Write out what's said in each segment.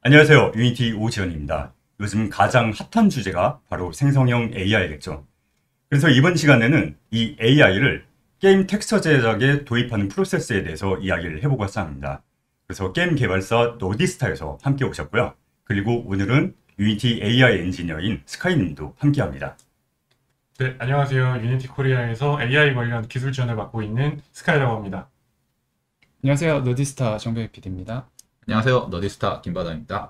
안녕하세요. 유니티 오지연입니다. 요즘 가장 핫한 주제가 바로 생성형 AI겠죠. 그래서 이번 시간에는 이 AI를 게임 텍스처 제작에 도입하는 프로세스에 대해서 이야기를 해보고자 합니다. 그래서 게임 개발사 노디스타에서 함께 오셨고요. 그리고 오늘은 유니티 AI 엔지니어인 스카이님도 함께합니다. 네, 안녕하세요. 유니티 코리아에서 AI 관련 기술 지원을 맡고 있는 스카이라고 합니다. 안녕하세요. 노디스타 정배 PD입니다. 안녕하세요. 너디스타 김바다입니다.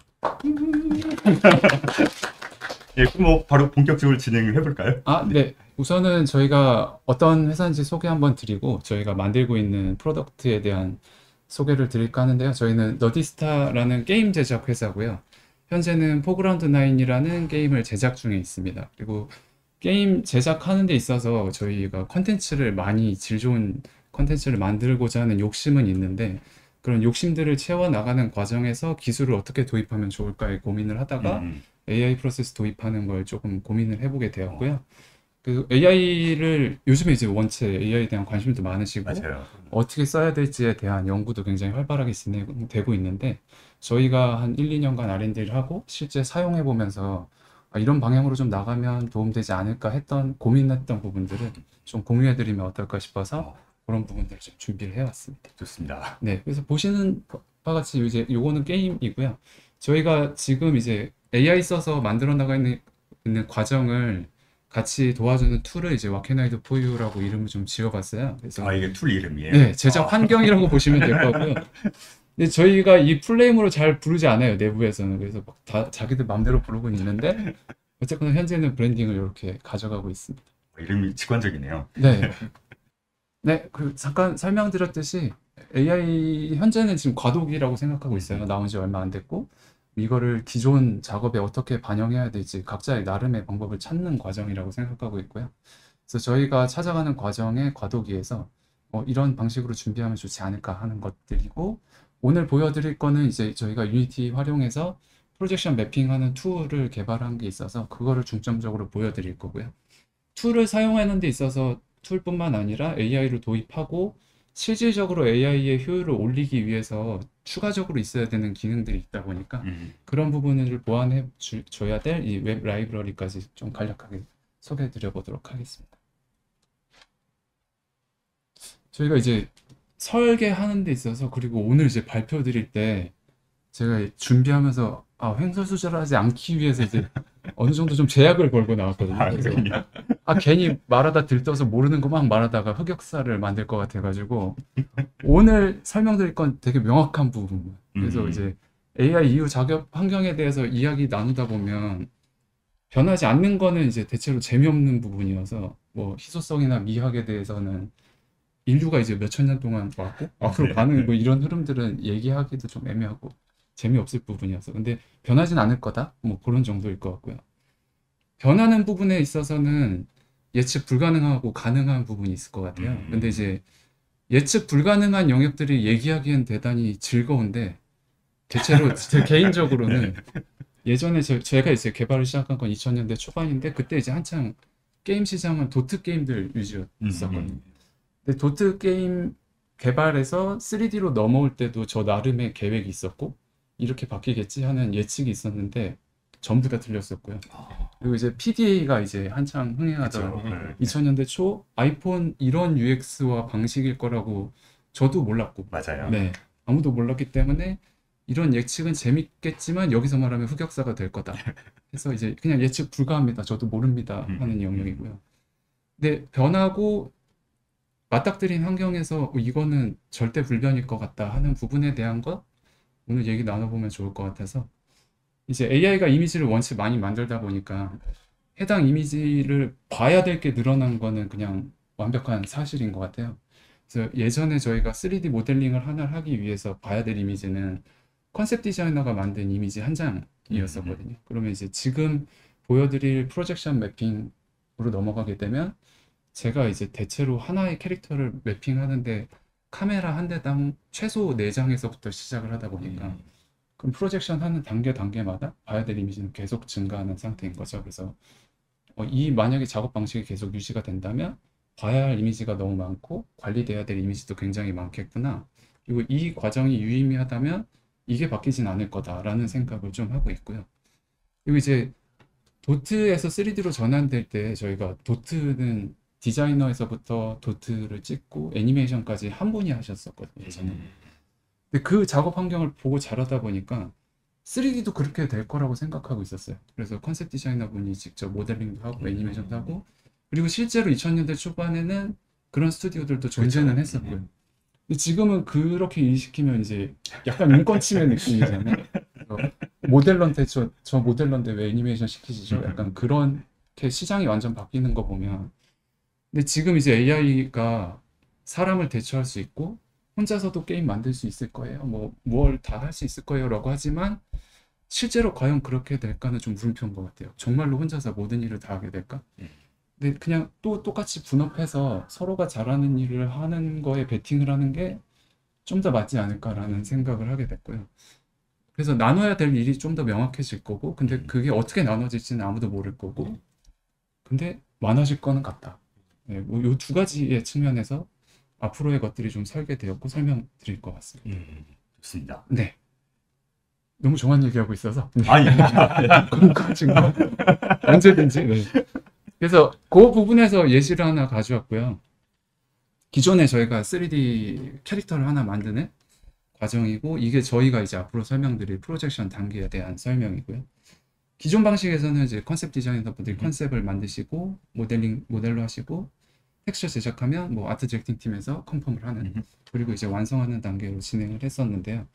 예, 그럼 뭐 바로 본격적으로 진행을 해볼까요? 네. 우선은 저희가 어떤 회사인지 소개 한번 드리고 저희가 만들고 있는 프로덕트에 대한 소개를 드릴까 하는데요. 저희는 너디스타라는 게임 제작 회사고요. 현재는 포그라운드 9이라는 게임을 제작 중에 있습니다. 그리고 게임 제작하는 데 있어서 저희가 컨텐츠를 많이 질 좋은 컨텐츠를 만들고자 하는 욕심은 있는데 그런 욕심들을 채워나가는 과정에서 기술을 어떻게 도입하면 좋을까에 고민을 하다가 AI 프로세스 도입하는 걸 조금 고민을 해보게 되었고요. 그 AI를 요즘에 이제 원체 AI에 대한 관심도 많으시고 맞아요. 어떻게 써야 될지에 대한 연구도 굉장히 활발하게 진행되고 있는데 저희가 한 1, 2년간 R&D를 하고 실제 사용해 보면서 이런 방향으로 좀 나가면 도움되지 않을까 했던 고민했던 부분들을 좀 공유해 드리면 어떨까 싶어서 그런 부분들을 좀 준비를 해왔습니다. 좋습니다. 네, 그래서 보시는 바와 같이 이제 요거는 게임이고요. 저희가 지금 이제 AI 써서 만들어 나가 있는 과정을 같이 도와주는 툴을 이제 와케나이드 포유라고 이름을 좀 지어봤어요. 그래서 이게 툴 이름이에요? 네, 제작 환경이라고 보시면 될 것 같고요. 근데 저희가 이 풀네임으로 잘 부르지 않아요, 내부에서는. 그래서 막 다 자기들 마음대로 부르고 있는데 어쨌거나 현재는 브랜딩을 이렇게 가져가고 있습니다. 이름이 직관적이네요. 네. 네, 그 잠깐 설명드렸듯이 AI 현재는 지금 과도기라고 생각하고 있어요. 나온 지 얼마 안 됐고 이거를 기존 작업에 어떻게 반영해야 될지 각자의 나름의 방법을 찾는 과정이라고 생각하고 있고요. 그래서 저희가 찾아가는 과정의 과도기에서 이런 방식으로 준비하면 좋지 않을까 하는 것들이고 오늘 보여드릴 거는 이제 저희가 유니티 활용해서 프로젝션 매핑하는 툴을 개발한 게 있어서 그거를 중점적으로 보여드릴 거고요. 툴을 사용하는 데 있어서 툴뿐만 아니라 AI를 도입하고 실질적으로 AI의 효율을 올리기 위해서 추가적으로 있어야 되는 기능들이 있다 보니까 그런 부분을 보완해 줘야 될 이 웹 라이브러리까지 좀 간략하게 소개해 드려 보도록 하겠습니다. 저희가 이제 설계하는 데 있어서 그리고 오늘 이제 발표 드릴 때 제가 준비하면서 횡설수설하지 않기 위해서 이제 어느 정도 좀 제약을 걸고 나왔거든요. 그래서 괜히 말하다 들떠서 모르는 거 막 말하다가 흑역사를 만들 것 같아가지고 오늘 설명드릴 건 되게 명확한 부분. 그래서 이제 AI 이후 작업 환경에 대해서 이야기 나누다 보면 변하지 않는 거는 이제 대체로 재미없는 부분이어서 뭐 희소성이나 미학에 대해서는 인류가 이제 몇천 년 동안 왔고 앞으로 가는 뭐 이런 흐름들은 얘기하기도 좀 애매하고 재미없을 부분이어서 근데 변하진 않을 거다 뭐 그런 정도일 것 같고요. 변하는 부분에 있어서는 예측 불가능하고 가능한 부분이 있을 것 같아요. 근데 이제 예측 불가능한 영역들이 얘기하기엔 대단히 즐거운데 대체로 제 개인적으로는 예전에 제가 이제 개발을 시작한 건 2000년대 초반인데 그때 이제 한창 게임 시장은 도트 게임들 위주였었거든요. 근데 도트 게임 개발에서 3D로 넘어올 때도 저 나름의 계획이 있었고 이렇게 바뀌겠지 하는 예측이 있었는데 전부 다 틀렸었고요. 그리고 이제 PDA가 이제 한창 흥행하던 2000년대 초 아이폰 이런 UX와 방식일 거라고 저도 몰랐고 맞아요. 네, 아무도 몰랐기 때문에 이런 예측은 재밌겠지만 여기서 말하면 흑역사가 될 거다. 그래서 이제 그냥 예측 불가합니다. 저도 모릅니다 하는 영역이고요. 근데 변하고 맞닥뜨린 환경에서 이거는 절대 불변일 것 같다 하는 부분에 대한 것 오늘 얘기 나눠보면 좋을 것 같아서 이제 AI가 이미지를 원체 많이 만들다 보니까 해당 이미지를 봐야 될 게 늘어난 거는 그냥 완벽한 사실인 것 같아요. 그래서 예전에 저희가 3D 모델링을 하나를 하기 위해서 봐야 될 이미지는 컨셉 디자이너가 만든 이미지 한 장이었었거든요. 그러면 이제 지금 보여드릴 프로젝션 매핑으로 넘어가게 되면 제가 이제 대체로 하나의 캐릭터를 매핑하는데 카메라 한 대당 최소 4장에서부터 시작을 하다 보니까 그럼 프로젝션 하는 단계마다 봐야 될 이미지는 계속 증가하는 상태인 거죠. 그래서 이 만약에 작업 방식이 계속 유지가 된다면 봐야 할 이미지가 너무 많고 관리돼야 될 이미지도 굉장히 많겠구나. 그리고 이 과정이 유의미하다면 이게 바뀌진 않을 거다라는 생각을 좀 하고 있고요. 그리고 이제 도트에서 3D로 전환될 때 저희가 도트는 디자이너에서부터 도트를 찍고 애니메이션까지 한 분이 하셨었거든요. 예전에. 근데 그 작업 환경을 보고 자라다 보니까 3D도 그렇게 될 거라고 생각하고 있었어요. 그래서 컨셉 디자이너 분이 직접 모델링도 하고 애니메이션도 하고 그리고 실제로 2000년대 초반에는 그런 스튜디오들도 존재는 했었고요. 근데 지금은 그렇게 일시키면 이제 약간 인권 침해 느낌이잖아요. 모델런테 저 모델런데 왜 애니메이션 시키시죠? 약간 그렇게 시장이 완전 바뀌는 거 보면 근데 지금 이제 AI가 사람을 대처할 수 있고 혼자서도 게임 만들 수 있을 거예요. 뭐 뭘 다 할 수 있을 거예요라고 하지만 실제로 과연 그렇게 될까는 좀 물음표인 것 같아요. 정말로 혼자서 모든 일을 다 하게 될까? 근데 그냥 또 똑같이 분업해서 서로가 잘하는 일을 하는 거에 베팅을 하는 게 좀 더 맞지 않을까라는 생각을 하게 됐고요. 그래서 나눠야 될 일이 좀 더 명확해질 거고, 근데 그게 어떻게 나눠질지는 아무도 모를 거고, 근데 많아질 거는 같다. 네, 뭐요 두 가지의 측면에서 앞으로의 것들이 좀 설계되었고 설명드릴 것 같습니다. 좋습니다. 네. 너무 정한 얘기하고 있어서. 아니, 궁금하신 거 언제든지. 네. 그래서 그 부분에서 예시를 하나 가져왔고요. 기존에 저희가 3D 캐릭터를 하나 만드는 과정이고 이게 저희가 이제 앞으로 설명드릴 프로젝션 단계에 대한 설명이고요. 기존 방식에서는 이제 컨셉 디자이너분들이 컨셉을 만드시고 모델로 하시고 텍스처 제작하면 뭐 아트 디렉팅 팀에서 컨펌을 하는 그리고 이제 완성하는 단계로 진행을 했었는데요.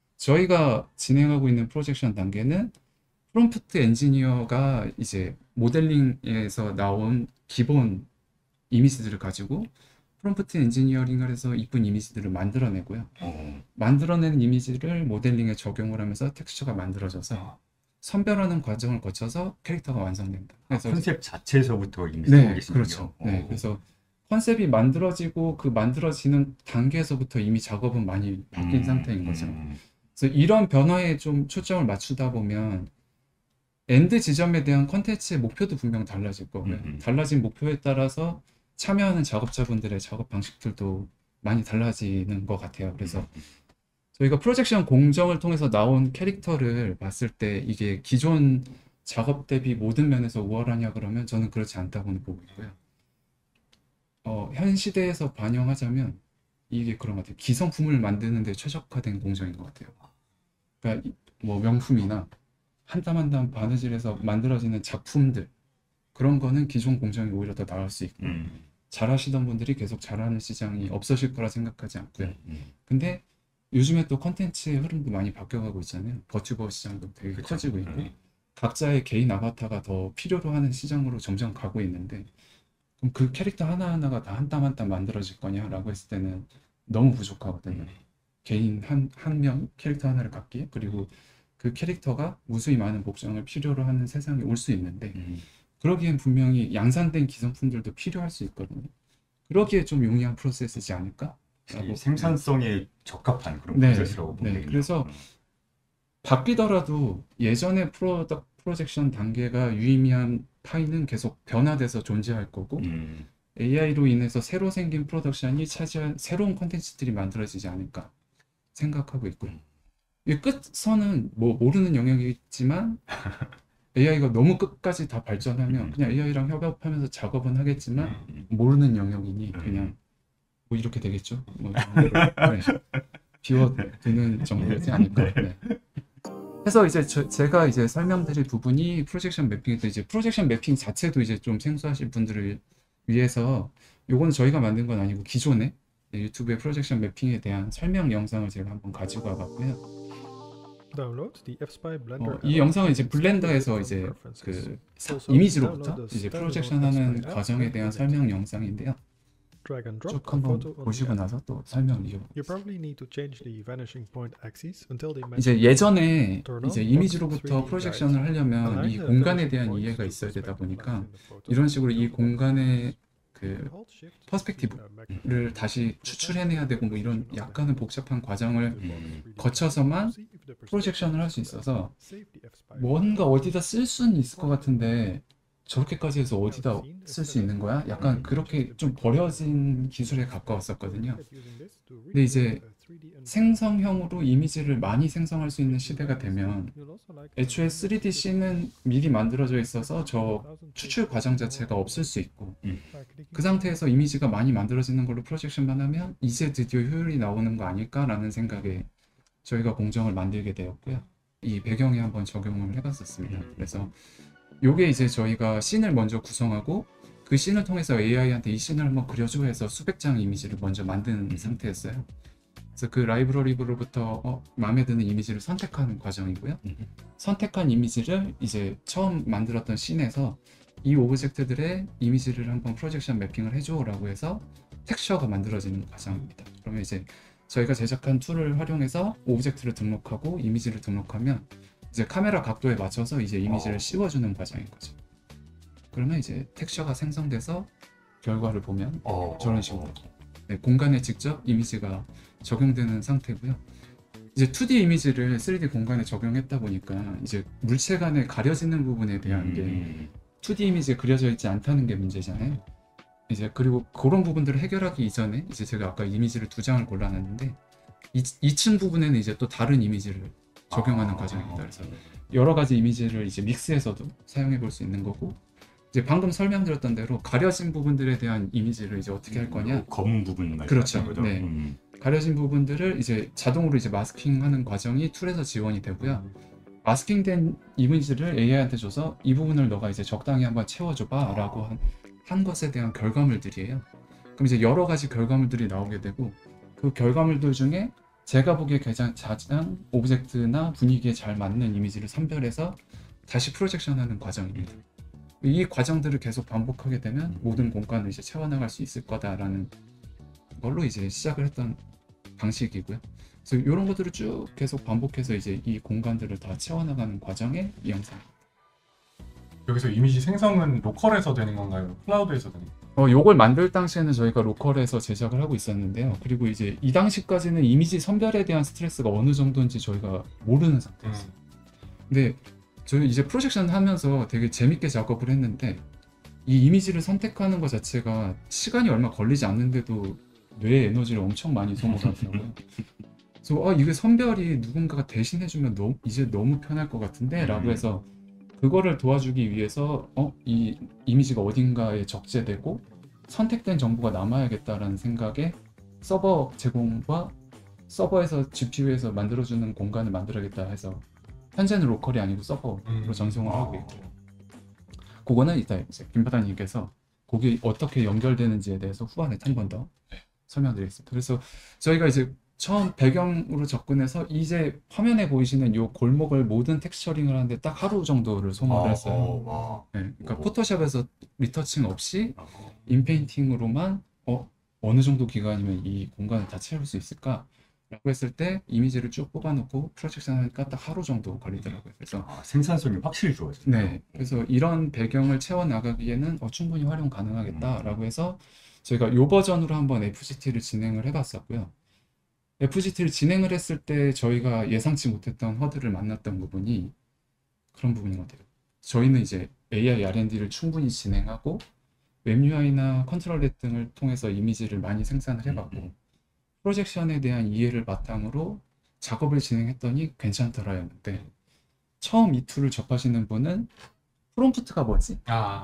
저희가 진행하고 있는 프로젝션 단계는 프롬프트 엔지니어가 이제 모델링에서 나온 기본 이미지들을 가지고 프롬프트 엔지니어링을 해서 이쁜 이미지들을 만들어내고요. 만들어낸 이미지를 모델링에 적용을 하면서 텍스처가 만들어져서 선별하는 과정을 거쳐서 캐릭터가 완성된다. 그래서 컨셉 자체에서부터 이미 네, 쓰고 계시군요. 그렇죠. 네, 그래서 컨셉이 만들어지고 그 만들어지는 단계에서부터 이미 작업은 많이 바뀐 상태인 거죠. 그래서 이런 변화에 좀 초점을 맞추다 보면 엔드 지점에 대한 컨텐츠의 목표도 분명 달라질 거고요. 달라진 목표에 따라서 참여하는 작업자분들의 작업 방식들도 많이 달라지는 것 같아요. 그래서 저희가 프로젝션 공정을 통해서 나온 캐릭터를 봤을 때 이게 기존 작업 대비 모든 면에서 우월하냐 그러면 저는 그렇지 않다고는 보고 있고요. 현 시대에서 반영하자면 이게 그런 것 같아요. 기성품을 만드는 데 최적화된 공정인 것 같아요. 그러니까 뭐 명품이나 한 땀 한 땀 바느질해서 만들어지는 작품들 그런 거는 기존 공정이 오히려 더 나을 수 있고 잘하시던 분들이 계속 잘하는 시장이 없어질 거라 생각하지 않고요. 근데 요즘에 또 컨텐츠의 흐름도 많이 바뀌어가고 있잖아요. 버튜버 시장도 되게 그쵸. 커지고 있고 각자의 개인 아바타가 더 필요로 하는 시장으로 점점 가고 있는데 그럼 그 캐릭터 하나하나가 다 한 땀 한 땀 만들어질 거냐라고 했을 때는 너무 부족하거든요. 개인 한 명 캐릭터 하나를 갖기에 그리고 그 캐릭터가 무수히 많은 복장을 필요로 하는 세상이 올 수 있는데 그러기엔 분명히 양산된 기성품들도 필요할 수 있거든요. 그러기에 좀 용이한 프로세스지 않을까? 이 생산성에 적합한 그런 네, 프로세스라고 보면 네. 되겠네요. 그래서 바뀌더라도 예전의 프로젝션 단계가 유의미한 파이는 계속 변화돼서 존재할 거고 AI로 인해서 새로 생긴 프로덕션이 차지한 새로운 콘텐츠들이 만들어지지 않을까 생각하고 있고요. 이 끝선은 뭐 모르는 영역이지만 AI가 너무 끝까지 다 발전하면 그냥 AI랑 협업하면서 작업은 하겠지만 모르는 영역이니 그냥 뭐 이렇게 되겠죠. 뭐 비워두는 정도지 않을까. 네. 그래서 이제 제가 이제 설명드릴 부분이 프로젝션 매핑인데 이제 프로젝션 매핑 자체도 이제 좀 생소하실 분들을 위해서 요거는 저희가 만든 건 아니고 기존에 유튜브의 프로젝션 매핑에 대한 설명 영상을 제가 한번 가지고 와봤고요. 이 영상은 이제 블렌더에서 이제 그 이미지로부터 이제 프로젝션하는 과정에 대한 설명 영상인데요. 쭉 한번 보시고 나서 또 설명 이어보겠습니다. 이제 예전에 이제 이미지로부터 프로젝션을 하려면 이 공간에 대한 이해가 있어야 되다 보니까 이런 식으로 이 공간의 그 퍼스펙티브를 다시 추출해내야 되고 뭐 이런 약간은 복잡한 과정을 거쳐서만 프로젝션을 할 수 있어서 뭔가 어디다 쓸 수는 있을 것 같은데 저렇게까지 해서 어디다 쓸 수 있는 거야? 약간 그렇게 좀 버려진 기술에 가까웠었거든요. 근데 이제 생성형으로 이미지를 많이 생성할 수 있는 시대가 되면 애초에 3DC는 미리 만들어져 있어서 저 추출 과정 자체가 없을 수 있고 그 상태에서 이미지가 많이 만들어지는 걸로 프로젝션만 하면 이제 드디어 효율이 나오는 거 아닐까라는 생각에 저희가 공정을 만들게 되었고요. 이 배경에 한번 적용을 해봤었습니다. 그래서 요게 이제 저희가 씬을 먼저 구성하고 그 씬을 통해서 AI한테 이 씬을 한번 그려줘 해서 수백 장의 이미지를 먼저 만드는 상태였어요. 그래서 그 라이브러리로부터 마음에 드는 이미지를 선택하는 과정이고요. 선택한 이미지를 이제 처음 만들었던 씬에서 이 오브젝트들의 이미지를 한번 프로젝션 매핑을 해줘라고 해서 텍스처가 만들어지는 과정입니다. 그러면 이제 저희가 제작한 툴을 활용해서 오브젝트를 등록하고 이미지를 등록하면 이제 카메라 각도에 맞춰서 이제 이미지를 씌워주는 과정인 거죠. 그러면 이제 텍스처가 생성돼서 결과를 보면 저런 식으로 네, 공간에 직접 이미지가 적용되는 상태고요. 이제 2D 이미지를 3D 공간에 적용했다 보니까 이제 물체 간에 가려지는 부분에 대한 게 2D 이미지에 그려져 있지 않다는 게 문제잖아요. 이제 그리고 그런 부분들을 해결하기 이전에 이제 제가 아까 이미지를 2장을 골라놨는데 2층 부분에는 이제 또 다른 이미지를 적용하는 과정입니다. 그래서 여러 가지 이미지를 이제 믹스해서도 사용해 볼 수 있는 거고 이제 방금 설명드렸던 대로 가려진 부분들에 대한 이미지를 이제 어떻게 할 거냐? 검은 부분 말이죠. 그렇죠. 거죠? 네. 가려진 부분들을 이제 자동으로 이제 마스킹하는 과정이 툴에서 지원이 되고요. 마스킹된 이미지를 AI한테 줘서 이 부분을 너가 이제 적당히 한번 채워줘봐라고 한 것에 대한 결과물들이에요. 그럼 이제 여러 가지 결과물들이 나오게 되고 그 결과물들 중에 제가 보기에 가장 오브젝트나 분위기에 잘 맞는 이미지를 선별해서 다시 프로젝션하는 과정입니다. 이 과정들을 계속 반복하게 되면 모든 공간을 이제 채워나갈 수 있을 거다라는 걸로 이제 시작을 했던 방식이고요. 그래서 이런 것들을 쭉 계속 반복해서 이제 이 공간들을 다 채워나가는 과정의 이 영상. 여기서 이미지 생성은 로컬에서 되는 건가요? 클라우드에서 되는 건가요? 요걸 만들 당시에는 저희가 로컬에서 제작을 하고 있었는데요. 그리고 이제 이 당시까지는 이미지 선별에 대한 스트레스가 어느 정도인지 저희가 모르는 상태였어요. 근데 저희 이제 프로젝션 하면서 되게 재밌게 작업을 했는데 이 이미지를 선택하는 것 자체가 시간이 얼마 걸리지 않는데도 뇌의 에너지를 엄청 많이 소모하더라고요. 그래서 이게 선별이 누군가가 대신해주면 이제 너무 편할 것 같은데 라고 해서 그거를 도와주기 위해서 이 이미지가 어딘가에 적재되고 선택된 정보가 남아야겠다라는 생각에 서버 제공과 서버에서 GPU에서 만들어주는 공간을 만들어야겠다 해서 현재는 로컬이 아니고 서버로 전송을 하고 있고요. 그거는 이따 이제 김바다님께서 거기 어떻게 연결되는지에 대해서 후반에 한 번 더 설명드리겠습니다. 그래서 저희가 이제 처음 배경으로 접근해서 이제 화면에 보이시는 이 골목을 모든 텍스처링을 하는데 딱 하루 정도를 소모를 했어요. 네, 그러니까 포토샵에서 리터칭 없이 인페인팅으로만 어느 정도 기간이면 이 공간을 다 채울 수 있을까? 라고 했을 때 이미지를 쭉 뽑아놓고 프로젝션 하니까 딱 하루 정도 걸리더라고요. 그래서 생산성이 확실히 좋아졌어요. 네, 그래서 이런 배경을 채워나가기에는 충분히 활용 가능하겠다라고 해서 저희가 이 버전으로 한번 FGT를 진행을 해봤었고요. FGT를 진행을 했을 때 저희가 예상치 못했던 허들을 만났던 부분이 그런 부분인 것 같아요. 저희는 이제 AI R&D를 충분히 진행하고 웹 UI나 컨트롤렛 등을 통해서 이미지를 많이 생산을 해봤고 프로젝션에 대한 이해를 바탕으로 작업을 진행했더니 괜찮더라였는데 처음 이 툴을 접하시는 분은 프롬프트가 뭐지?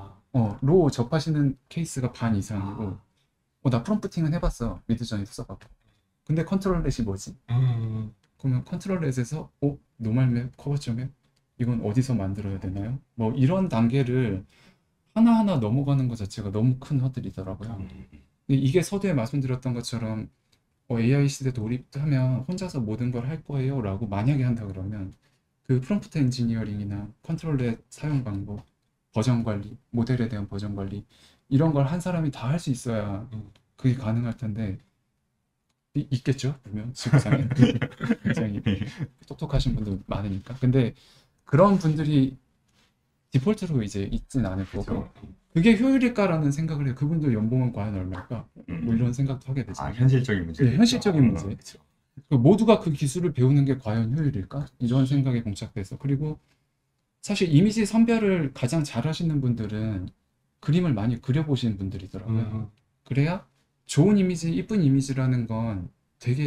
로 접하시는 케이스가 반 이상이고 나 프롬프팅은 해봤어. 미드저니도 써봤고 근데 컨트롤렛이 뭐지? 그러면 컨트롤렛에서 노멀맵, 커버점맵 이건 어디서 만들어야 되나요? 뭐 이런 단계를 하나하나 넘어가는 것 자체가 너무 큰 허들이더라고요. 근데 이게 서두에 말씀드렸던 것처럼 AI 시대 돌입하면 혼자서 모든 걸 할 거예요 라고 만약에 한다 그러면 그 프롬프트 엔지니어링이나 컨트롤렛 사용 방법, 버전 관리, 모델에 대한 버전 관리 이런 걸 한 사람이 다 할 수 있어야 그게 가능할 텐데 있겠죠? 보면 지구상에 굉장히 똑똑하신 분들 많으니까 근데 그런 분들이 디폴트로 이제 있진 않을 거고 그게 효율일까라는 생각을 해요. 그분들 연봉은 과연 얼마일까? 뭐 이런 생각도 하게 되죠. 현실적인 문제. 네, 현실적인 문제. 모두가 그 기술을 배우는 게 과연 효율일까? 이런 생각에 봉착돼서 그리고 사실 이미지 선별을 가장 잘 하시는 분들은 그림을 많이 그려보신 분들이더라고요. 그래야 좋은 이미지, 이쁜 이미지라는 건 되게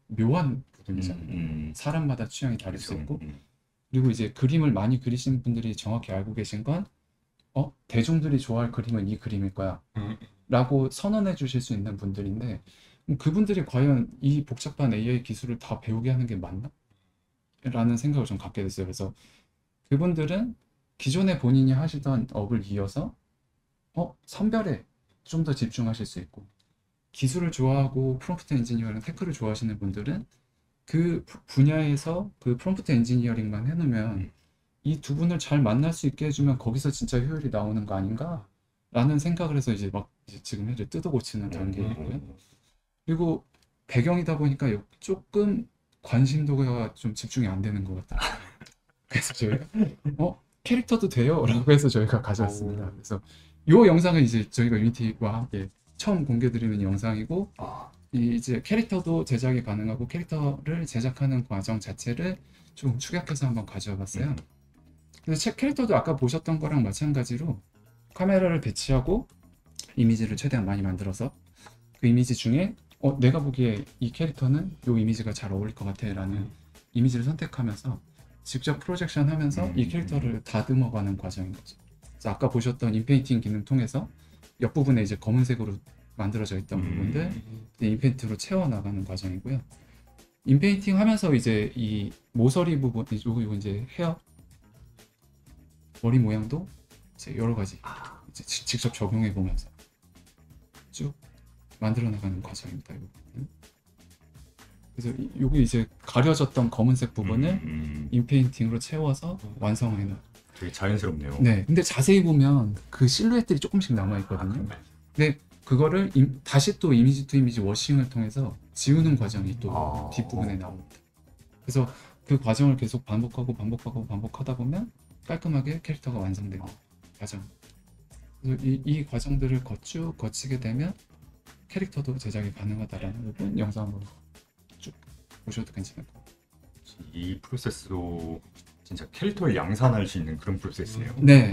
묘한 부분이잖아요. 사람마다 취향이 다를 수 그렇죠. 있고, 그리고 이제 그림을 많이 그리시는 분들이 정확히 알고 계신 건, 대중들이 좋아할 그림은 이 그림일 거야. 음, 라고 선언해 주실 수 있는 분들인데, 그분들이 과연 이 복잡한 AI 기술을 다 배우게 하는 게 맞나? 라는 생각을 좀 갖게 됐어요. 그래서 그분들은 기존에 본인이 하시던 업을 이어서, 선별에 좀 더 집중하실 수 있고, 기술을 좋아하고 프롬프트 엔지니어링, 테크를 좋아하시는 분들은 그 분야에서 그 프롬프트 엔지니어링만 해놓으면 이 두 분을 잘 만날 수 있게 해주면 거기서 진짜 효율이 나오는 거 아닌가? 라는 생각을 해서 이제 막 이제 지금 현재 뜯어 고치는 단계이고요. 그리고 배경이다 보니까 조금 관심도가 좀 집중이 안 되는 것 같아요. 그래서 저희가 캐릭터도 돼요? 라고 해서 저희가 가져왔습니다. 그래서 이 영상은 이제 저희가 유니티와 함께 처음 공개드리는 영상이고, 이제 캐릭터도 제작이 가능하고 캐릭터를 제작하는 과정 자체를 좀 축약해서 한번 가져와 봤어요. 그래서 캐릭터도 아까 보셨던 거랑 마찬가지로 카메라를 배치하고 이미지를 최대한 많이 만들어서 그 이미지 중에 내가 보기에 이 캐릭터는 이 이미지가 잘 어울릴 것 같아 라는 이미지를 선택하면서 직접 프로젝션 하면서 이 캐릭터를 다듬어가는 과정인 거죠. 그래서 아까 보셨던 인페인팅 기능 통해서 옆부분에 이제 검은색으로 만들어져 있던 부분들 인페인트로 채워나가는 과정이고요. 인페인팅 하면서 이제 이 모서리 부분, 요거 이제 헤어 머리 모양도 이제 여러 가지 이제 직접 적용해 보면서 쭉 만들어 나가는 과정입니다. 그래서 요게 이제 가려졌던 검은색 부분을 인페인팅으로 채워서 완성해 놓은. 되게 자연스럽네요. 네, 근데 자세히 보면 그 실루엣들이 조금씩 남아 있거든요. 근데 그거를 다시 또 이미지 투 이미지 워싱을 통해서 지우는 과정이 또 뒷부분에 나옵니다. 그래서 그 과정을 계속 반복하다 보면 깔끔하게 캐릭터가 완성되는 과정. 그래서 이 과정들을 쭉 거치게 되면 캐릭터도 제작이 가능하다라는 부분 영상 한번 쭉 보셔도 괜찮을 것 같아요. 이 프로세스도 진짜 캐릭터를 양산할 수 있는 그런 프로세스네요. 네.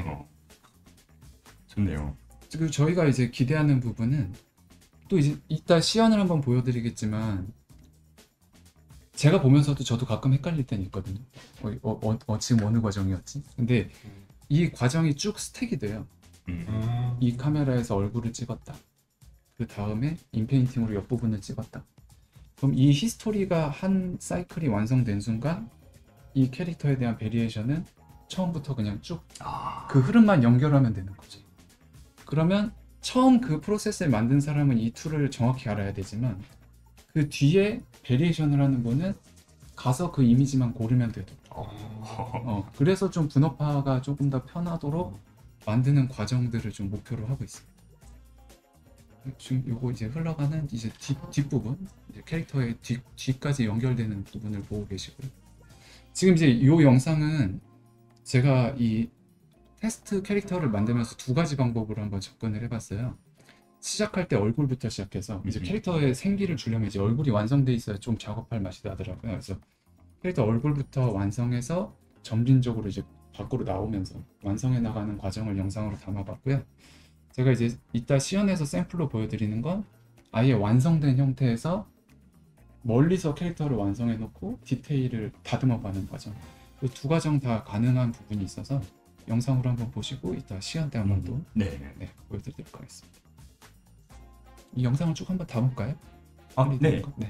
좋네요. 그리고 저희가 이제 기대하는 부분은 또 이제 이따 시연을 한번 보여드리겠지만 제가 보면서도 저도 가끔 헷갈릴 때는 있거든요. 지금 어느 과정이었지? 근데 이 과정이 쭉 스택이 돼요. 이 카메라에서 얼굴을 찍었다. 그 다음에 인페인팅으로 옆부분을 찍었다. 그럼 이 히스토리가 한 사이클이 완성된 순간 이 캐릭터에 대한 베리에이션은 처음부터 그냥 쭉 그 흐름만 연결하면 되는 거죠. 그러면 처음 그 프로세스를 만든 사람은 이 툴을 정확히 알아야 되지만 그 뒤에 베리에이션을 하는 분은 가서 그 이미지만 고르면 되도록 그래서 좀 분업화가 조금 더 편하도록 만드는 과정들을 좀 목표로 하고 있습니다. 지금 요거 이제 흘러가는 이제 뒷부분 이제 캐릭터의 뒤까지 연결되는 부분을 보고 계시고요. 지금 이제 요 영상은 제가 이 테스트 캐릭터를 만들면서 두 가지 방법으로 한번 접근을 해봤어요. 시작할 때 얼굴부터 시작해서 이제 캐릭터에 생기를 주려면 이제 얼굴이 완성돼 있어야 좀 작업할 맛이 나더라고요. 그래서 캐릭터 얼굴부터 완성해서 점진적으로 이제 밖으로 나오면서 완성해 나가는 과정을 영상으로 담아봤고요. 제가 이제 이따 시연해서 샘플로 보여드리는 건 아예 완성된 형태에서 멀리서 캐릭터를 완성해 놓고 디테일을 다듬어가는 과정. 이 두 과정 다 가능한 부분이 있어서 영상으로 한번 보시고 이따 시연 때 한번 또 보여드리도록 하겠습니다. 이 영상을 쭉 한번 담을까요? 네. 네.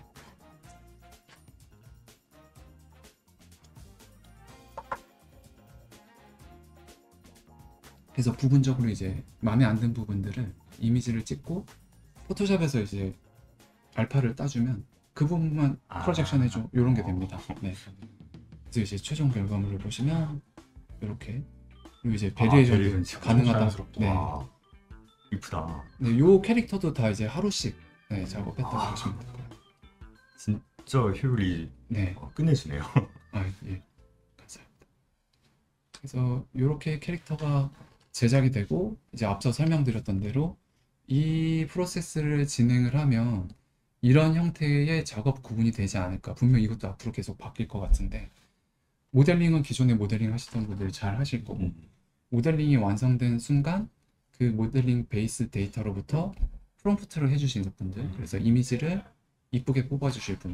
그래서 부분적으로 이제 마음에 안 든 부분들을 이미지를 찍고 포토샵에서 이제 알파를 따주면 그 부분만 프로젝션 해줘 이런 게 됩니다. 네. 그래서 이제 최종 결과물을 보시면 이렇게 그리고 이제 베리에이션도 가능하다. 네. 이쁘다. 네, 요 캐릭터도 다 이제 하루씩 작업했다고 보시면 될 거예요. 진짜 효율이 끝내주네요. 예. 감사합니다. 그래서 이렇게 캐릭터가 제작이 되고 이제 앞서 설명드렸던 대로 이 프로세스를 진행을 하면 이런 형태의 작업 구분이 되지 않을까. 분명 이것도 앞으로 계속 바뀔 것 같은데 모델링은 기존에 모델링 하시던 분들이 잘 하실 거고 모델링이 완성된 순간 그 모델링 베이스 데이터로부터 프롬프트를 해주시는 분들 그래서 이미지를 이쁘게 뽑아주실 분들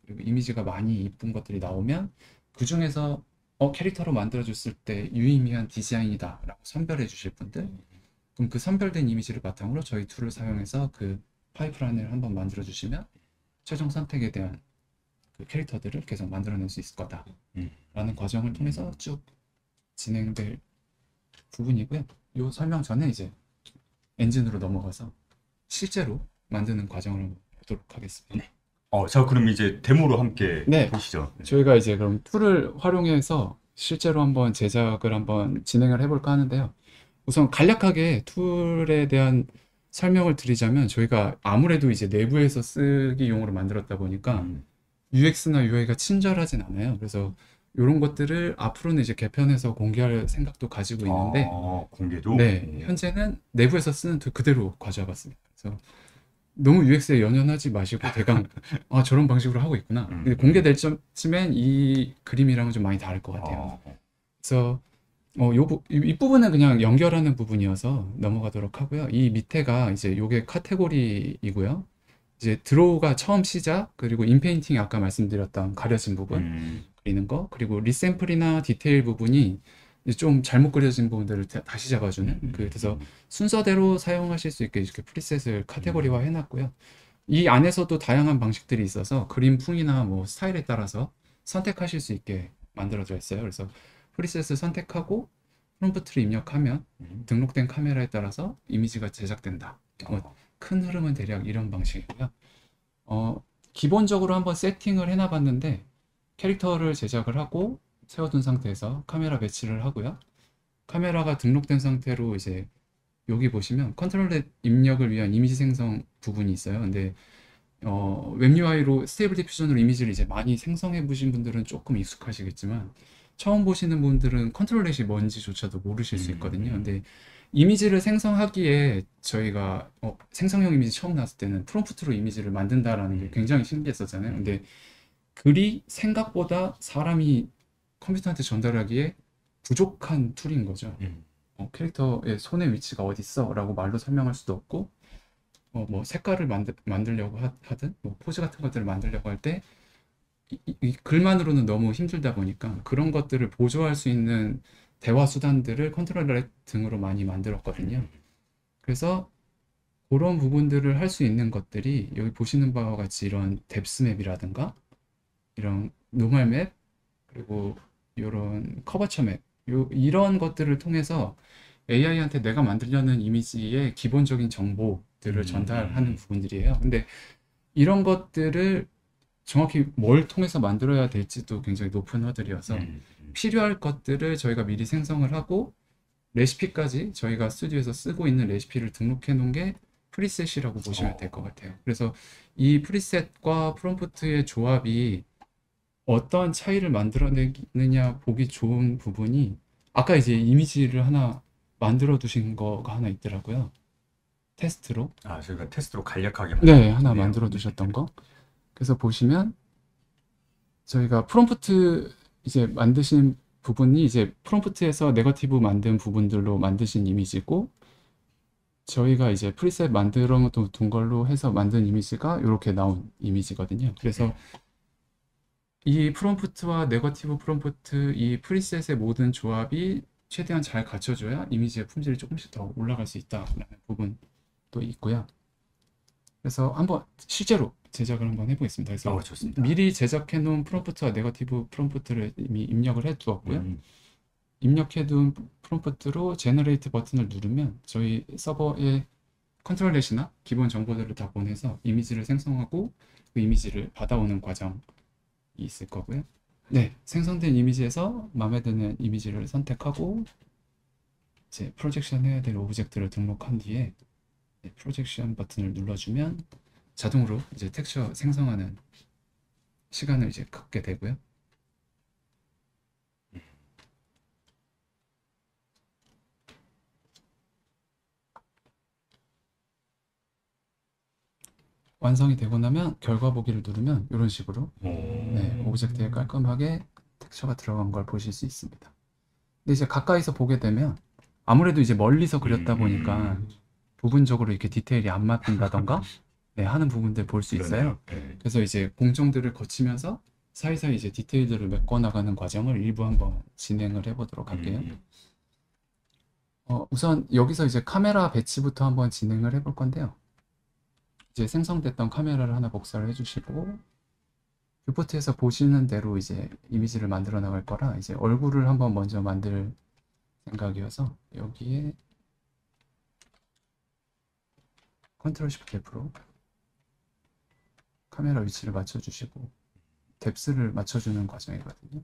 그리고 이미지가 많이 이쁜 것들이 나오면 그 중에서 캐릭터로 만들어줬을 때 유의미한 디자인이다라고 선별해 주실 분들, 그럼 그 선별된 이미지를 바탕으로 저희 툴을 사용해서 그 파이프라인을 한번 만들어 주시면 최종 선택에 대한 그 캐릭터들을 계속 만들어낼 수 있을 거다라는 과정을 통해서 쭉 진행될 부분이고요. 이 설명 전에 이제 엔진으로 넘어가서 실제로 만드는 과정을 보도록 하겠습니다. 자, 그럼 이제 데모로 함께 네. 보시죠. 저희가 이제 그럼 툴을 활용해서 실제로 한번 제작을 한번 진행을 해볼까 하는데요. 우선 간략하게 툴에 대한 설명을 드리자면 저희가 아무래도 이제 내부에서 쓰기용으로 만들었다 보니까 UX나 UI가 친절하진 않아요. 그래서 이런 것들을 앞으로는 이제 개편해서 공개할 생각도 가지고 있는데 공개도? 네, 현재는 내부에서 쓰는 툴 그대로 가져와 봤습니다. 그래서 너무 UX에 연연하지 마시고 대강 저런 방식으로 하고 있구나. 근데 공개될 쯤엔 이 그림이랑은 좀 많이 다를 것 같아요. 그래서 이 부분은 그냥 연결하는 부분이어서 넘어가도록 하고요. 이 밑에가 이제 요게 카테고리이고요. 이제 드로우가 처음 시작, 그리고 인페인팅이 아까 말씀드렸던 가려진 부분 그리는 거, 그리고 리샘플이나 디테일 부분이 이제 좀 잘못 그려진 부분들을 다시 잡아주는 그래서 순서대로 사용하실 수 있게 이렇게 프리셋을 카테고리화 해놨고요. 이 안에서도 다양한 방식들이 있어서 그림풍이나 뭐 스타일에 따라서 선택하실 수 있게 만들어져 있어요. 그래서 프리셋을 선택하고 프롬프트를 입력하면 등록된 카메라에 따라서 이미지가 제작된다. 큰 흐름은 대략 이런 방식이고요. 기본적으로 한번 세팅을 해놔봤는데 캐릭터를 제작을 하고 세워둔 상태에서 카메라 배치를 하고요. 카메라가 등록된 상태로 이제 여기 보시면 컨트롤렛 입력을 위한 이미지 생성 부분이 있어요. 근데 웹 UI로 스테이블 디퓨전으로 이미지를 이제 많이 생성해 보신 분들은 조금 익숙하시겠지만 처음 보시는 분들은 컨트롤렛이 뭔지조차도 모르실 수 있거든요. 근데 이미지를 생성하기에 저희가 생성형 이미지 처음 나왔을 때는 프롬프트로 이미지를 만든다라는 게 굉장히 신기했었잖아요. 근데 글이 생각보다 사람이 컴퓨터한테 전달하기에 부족한 툴인 거죠. 캐릭터의 손의 위치가 어디 있어? 라고 말로 설명할 수도 없고 뭐 색깔을 만들려고 하든 뭐 포즈 같은 것들을 만들려고 할 때 이 글만으로는 너무 힘들다 보니까 그런 것들을 보조할 수 있는 대화 수단들을 컨트롤러 등으로 많이 만들었거든요. 그래서 그런 부분들을 할 수 있는 것들이 여기 보시는 바와 같이 이런 뎁스 맵이라든가 이런 노멀 맵 그리고 이런 커버처 맵 이런 것들을 통해서 AI한테 내가 만들려는 이미지의 기본적인 정보들을 전달하는 부분들이에요. 근데 이런 것들을 정확히 뭘 통해서 만들어야 될지도 굉장히 높은 허들이어서 필요할 것들을 저희가 미리 생성을 하고 레시피까지 저희가 스튜디오에서 쓰고 있는 레시피를 등록해 놓은 게 프리셋이라고 보시면 될 것 같아요. 그래서 이 프리셋과 프롬프트의 조합이 어떤 차이를 만들어내느냐 보기 좋은 부분이 아까 이제 이미지를 하나 만들어 두신 거가 하나 있더라고요. 테스트로. 저희가 테스트로 간략하게 하나 만들어 두셨던 거. 그래서 보시면 저희가 프롬프트 이제 만드신 부분이 이제 프롬프트에서 네거티브 만든 부분들로 만드신 이미지고 저희가 이제 프리셋 만들어 둔 걸로 해서 만든 이미지가 이렇게 나온 이미지거든요. 그래서 이 프롬프트와 네거티브 프롬프트 이 프리셋의 모든 조합이 최대한 잘 갖춰줘야 이미지의 품질이 조금씩 더 올라갈 수 있다라는 부분도 있고요. 그래서 한번 실제로 제작을 한번 해보겠습니다. 그래서 좋습니다. 미리 제작해 놓은 프롬프트와 네거티브 프롬프트를 이미 입력을 해 두었고요. 입력해 둔 프롬프트로 제너레이트 버튼을 누르면 저희 서버에 컨트롤렛이나 기본 정보들을 다 보내서 이미지를 생성하고 그 이미지를 받아오는 과정이 있을 거고요. 네, 생성된 이미지에서 마음에 드는 이미지를 선택하고 이제 프로젝션 해야 될 오브젝트를 등록한 뒤에 프로젝션 버튼을 눌러주면 자동으로 이제 텍스처 생성하는 시간을 이제 갖게 되고요. 완성이 되고 나면 결과 보기를 누르면 이런 식으로 오브젝트에 깔끔하게 텍스처가 들어간 걸 보실 수 있습니다. 근데 이제 가까이서 보게 되면 아무래도 이제 멀리서 그렸다 보니까 부분적으로 이렇게 디테일이 안 맞는다던가 네, 하는 부분들 볼 수 있어요. 그러네요. 네. 그래서 이제 공정들을 거치면서 사이사이 이제 디테일들을 메꿔 나가는 과정을 일부 한번 진행을 해보도록 할게요. 음. 우선 여기서 이제 카메라 배치부터 한번 진행을 해볼 건데요. 이제 생성됐던 카메라를 하나 복사를 해주시고 뷰포트에서 보시는 대로 이제 이미지를 만들어 나갈 거라 이제 얼굴을 한번 먼저 만들 생각이어서 여기에 컨트롤 시프트 F로 카메라 위치를 맞춰주시고 뎁스를 맞춰주는 과정이거든요.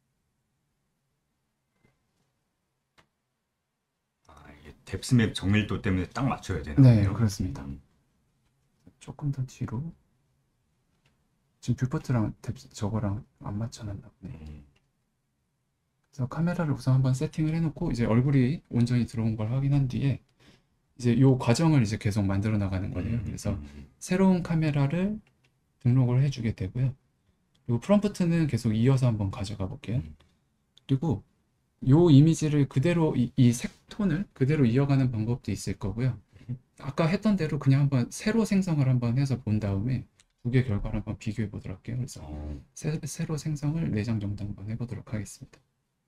이게 뎁스맵 정밀도 때문에 딱 맞춰야 되나요? 네, 그렇습니다. 음. 조금 더 뒤로 지금 뷰포트랑 저거랑 안 맞춰놨나 보네. 그래서 카메라를 우선 한번 세팅을 해놓고 이제 얼굴이 온전히 들어온 걸 확인한 뒤에 이제 이 과정을 이제 계속 만들어 나가는 거예요. 그래서 새로운 카메라를 등록을 해주게 되고요. 그리고 프롬프트는 계속 이어서 한번 가져가 볼게요. 그리고 이 이미지를 그대로 이 색톤을 그대로 이어가는 방법도 있을 거고요. 아까 했던 대로 그냥 한번 새로 생성을 한번 해서 본 다음에 두 개 결과를 한번 비교해 보도록 할게요. 그래서 새로 생성을 4장 정도 한번 해보도록 하겠습니다.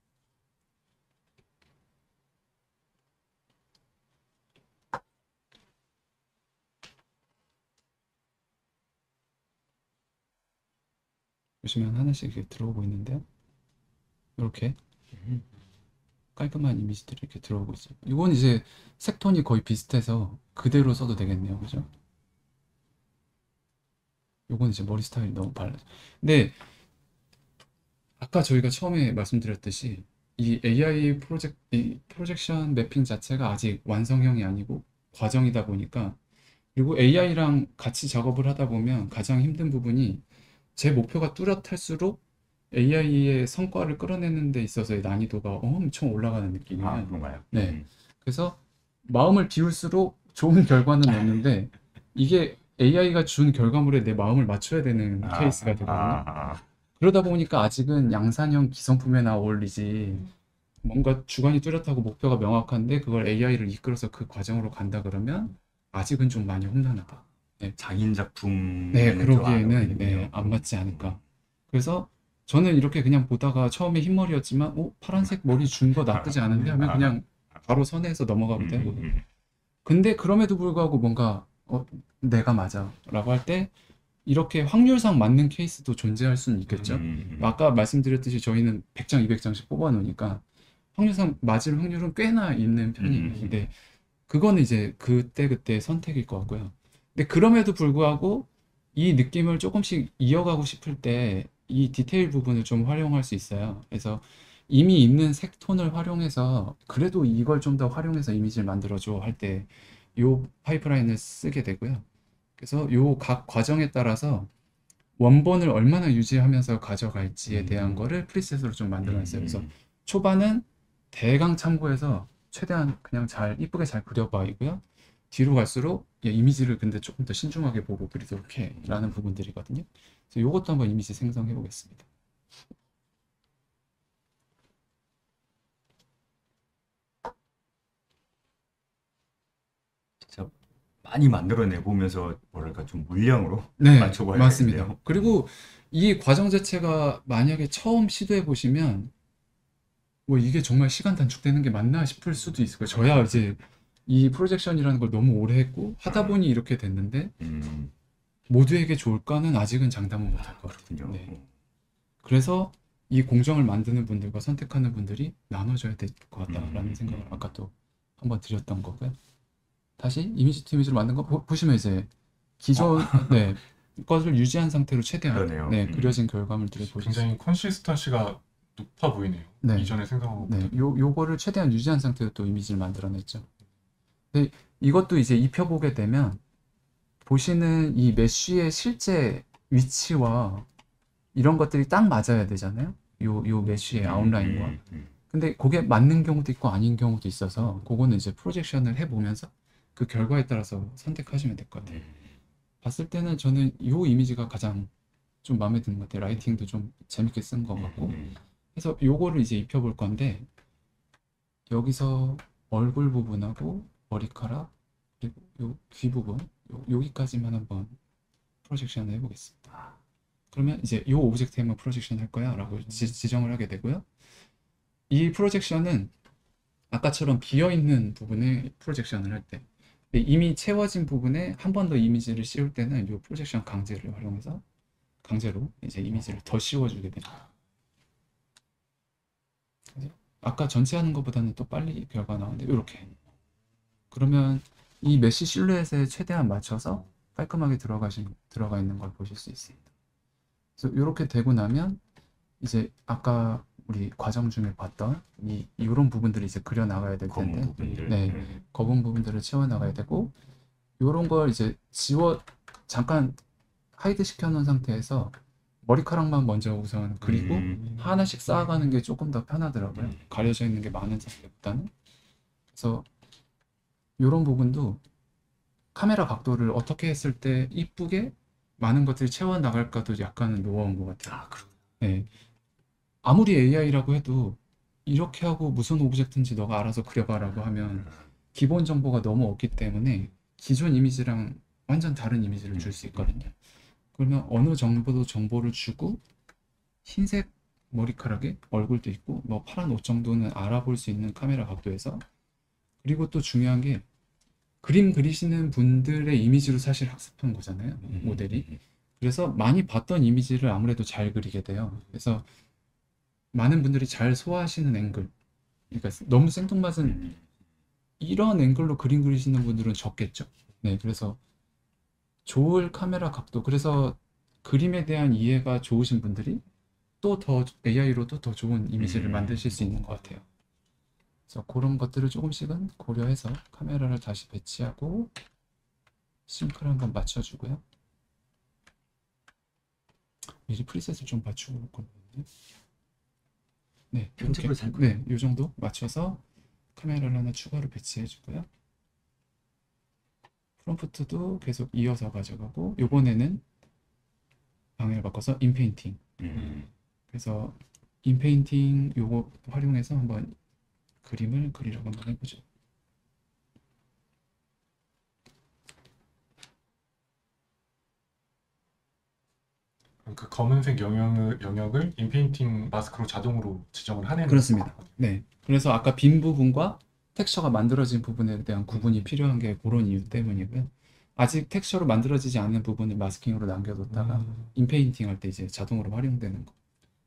보시면 하나씩 이렇게 들어오고 있는데요. 이렇게 깔끔한 이미지들이 이렇게 들어오고 있어요. 이건 이제 색톤이 거의 비슷해서 그대로 써도 되겠네요. 그죠? 요건 이제 머리 스타일이 너무 발라요. 근데 아까 저희가 처음에 말씀드렸듯이 이 AI 이 프로젝션 매핑 자체가 아직 완성형이 아니고 과정이다 보니까 그리고 AI랑 같이 작업을 하다 보면 가장 힘든 부분이 제 목표가 뚜렷할수록 AI의 성과를 끌어내는 데 있어서의 난이도가 엄청 올라가는 느낌이에요. 그런가요? 네. 그래서 마음을 비울수록 좋은 결과는 없는데 이게 AI가 준 결과물에 내 마음을 맞춰야 되는 케이스가 되거든요. 그러다 보니까 아직은 양산형 기성품에나 어울리지 뭔가 주관이 뚜렷하고 목표가 명확한데 그걸 AI를 이끌어서 그 과정으로 간다 그러면 아직은 좀 많이 험난하다. 장인 작품. 네, 그러기에는 네, 안 맞지 않을까. 그래서 저는 이렇게 그냥 보다가 처음에 흰머리였지만 파란색 머리 준 거 나쁘지 않은데 하면 그냥 바로 선회해서 넘어가도 되고. 근데 그럼에도 불구하고 뭔가 내가 맞아 라고 할 때 이렇게 확률상 맞는 케이스도 존재할 수는 있겠죠. 아까 말씀드렸듯이 저희는 100장, 200장씩 뽑아 놓으니까 확률상 맞을 확률은 꽤나 있는 편이에요. 근데 그거는 이제 그때 선택일 것 같고요. 근데 그럼에도 불구하고 이 느낌을 조금씩 이어가고 싶을 때 이 디테일 부분을 좀 활용할 수 있어요. 그래서 이미 있는 색톤을 활용해서 그래도 이걸 좀 더 활용해서 이미지를 만들어줘 할 때 이 파이프라인을 쓰게 되고요. 그래서 요 각 과정에 따라서 원본을 얼마나 유지하면서 가져갈지에 대한 거를 프리셋으로 좀 만들어놨어요. 그래서 초반은 대강 참고해서 최대한 그냥 이쁘게 잘 그려봐이고요. 뒤로 갈수록 이미지를 근데 조금 더 신중하게 보고 그리도록 해 라는 부분들이거든요. 그래서 요것도 한번 이미지 생성해 보겠습니다. 진짜 많이 만들어내 보면서 뭐랄까 좀 물량으로 네, 맞춰봐야 맞습니다. 되겠네요. 그리고 이 과정 자체가 만약에 처음 시도해 보시면 뭐 이게 정말 시간 단축되는 게 맞나 싶을 수도 있을 거예요. 저야 이제 이 프로젝션이라는 걸 너무 오래 했고 하다 보니 이렇게 됐는데 모두에게 좋을까는 아직은 장담은 못할 것 같아요. 그렇군요. 네. 그래서 이 공정을 만드는 분들과 선택하는 분들이 나눠져야 될 것 같다라는 생각을 아까 또 한번 드렸던 거고요. 다시 이미지 투 이미지로 만든 거 보시면 이제 기존 네, 것을 유지한 상태로 최대한 그러네요. 네, 그려진 결과물들을 보실 수 굉장히 컨시스턴시가 높아 보이네요. 네. 이전에 생성하고 네, 요거를 최대한 유지한 상태로 또 이미지를 만들어냈죠. 근데 이것도 이제 입혀보게 되면 보시는 이 메쉬의 실제 위치와 이런 것들이 딱 맞아야 되잖아요. 요 메쉬의 아웃라인과. 근데 그게 맞는 경우도 있고 아닌 경우도 있어서 그거는 이제 프로젝션을 해보면서 그 결과에 따라서 선택하시면 될 것 같아요. 봤을 때는 저는 요 이미지가 가장 좀 마음에 드는 것 같아요. 라이팅도 좀 재밌게 쓴 것 같고. 그래서 요거를 이제 입혀볼 건데 여기서 얼굴 부분하고 머리카락 그리고 요 귀 부분 여기까지만 한번 프로젝션을 해보겠습니다. 그러면 이제 이 오브젝트에만 프로젝션 할 거야 라고 지정을 하게 되고요. 이 프로젝션은 아까처럼 비어있는 부분에 프로젝션을 할 때, 이미 채워진 부분에 한 번 더 이미지를 씌울 때는 이 프로젝션 강제를 활용해서 강제로 이제 이미지를 더 씌워주게 됩니다. 그래서 아까 전체 하는 것보다는 또 빨리 결과 나오는데 이렇게. 그러면 이 메쉬 실루엣에 최대한 맞춰서 깔끔하게 들어가 있는 걸 보실 수 있습니다. 그래서 이렇게 되고 나면 이제 아까 우리 과정 중에 봤던 이런 부분들이 이제 그려 나가야 될 검은 텐데, 부분들. 네, 검은 부분들을 채워 나가야 되고, 이런 걸 이제 잠깐 하이드 시켜 놓은 상태에서 머리카락만 먼저 우선 그리고 하나씩 쌓아가는 게 조금 더 편하더라고요. 가려져 있는 게 많은 상태보다는. 그래서 이런 부분도 카메라 각도를 어떻게 했을 때 이쁘게 많은 것들이 채워 나갈까도 약간은 노하우인 것 같아요. 네. 아무리 AI라고 해도 이렇게 하고 무슨 오브젝트인지 너가 알아서 그려봐라고 하면 기본 정보가 너무 없기 때문에 기존 이미지랑 완전 다른 이미지를 줄 수 있거든요. 그러면 어느 정도도 정보를 주고 흰색 머리카락에 얼굴도 있고 뭐 파란 옷 정도는 알아볼 수 있는 카메라 각도에서, 그리고 또 중요한 게 그림 그리시는 분들의 이미지로 사실 학습한 거잖아요, 모델이. 그래서 많이 봤던 이미지를 아무래도 잘 그리게 돼요. 그래서 많은 분들이 잘 소화하시는 앵글, 그러니까 너무 생뚱맞은 이런 앵글로 그림 그리시는 분들은 적겠죠. 네, 그래서 좋을 카메라 각도, 그래서 그림에 대한 이해가 좋으신 분들이 또 더 AI로도 더 좋은 이미지를 만드실 수 있는 것 같아요. 그래서 그런 것들을 조금씩은 고려해서 카메라를 다시 배치하고 싱크를 한번 맞춰주고요. 미리 프리셋을 좀 맞추고 올 거거든요. 네, 이렇게, 네, 이 정도 맞춰서 카메라를 하나 추가로 배치해 주고요. 프롬프트도 계속 이어서 가져가고, 이번에는 방향을 바꿔서 인페인팅. 그래서 인페인팅 요거 활용해서 한번 그림을 그리려고 한번 해보죠. 그 검은색 영역을 인페인팅 마스크로 자동으로 지정을 하는. 그렇습니다. 네, 그래서 아까 빈 부분과 텍스처가 만들어진 부분에 대한 구분이 필요한 게 그런 이유 때문이고요. 아직 텍스처로 만들어지지 않은 부분을 마스킹으로 남겨뒀다가 인페인팅 할 때 이제 자동으로 활용되는 거.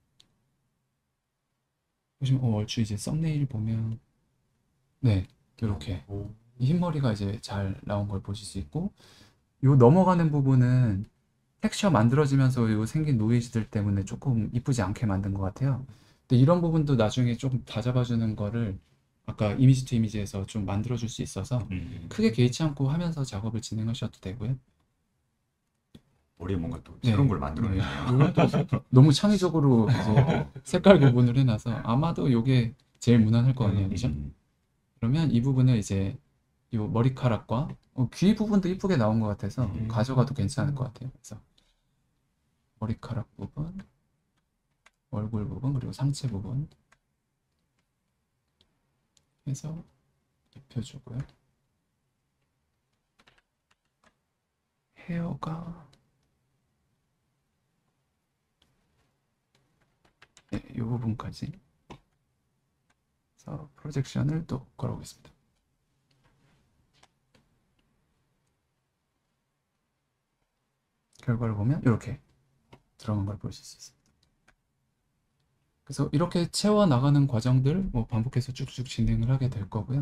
보시면 얼추 이제 썸네일 보면, 네, 이렇게 이 흰머리가 이제 잘 나온 걸 보실 수 있고, 요 넘어가는 부분은 텍스처 만들어지면서 요 생긴 노이즈들 때문에 조금 이쁘지 않게 만든 것 같아요. 근데 이런 부분도 나중에 조금 다 잡아주는 거를 아까 이미지 투 이미지에서 좀 만들어줄 수 있어서 크게 개의치 않고 하면서 작업을 진행하셔도 되고요. 머리에 뭔가 또 네. 새로운 걸 만들어내네요. 이것도 너무 창의적으로 이제 색깔 구분을 해놔서 아마도 이게 제일 무난할 것 같네요, 그죠? 그러면 이 부분을 이제 이 머리카락과 귀 부분도 이쁘게 나온 것 같아서 가져가도 괜찮을 것 같아요. 그래서 머리카락 부분, 얼굴 부분, 그리고 상체 부분 해서 입혀주고요. 헤어가, 네, 이 부분까지 해서 프로젝션을 또 걸어보겠습니다. 결과를 보면 이렇게 들어간 걸 보실 수 있습니다. 그래서 이렇게 채워 나가는 과정들 뭐 반복해서 쭉쭉 진행을 하게 될 거고요.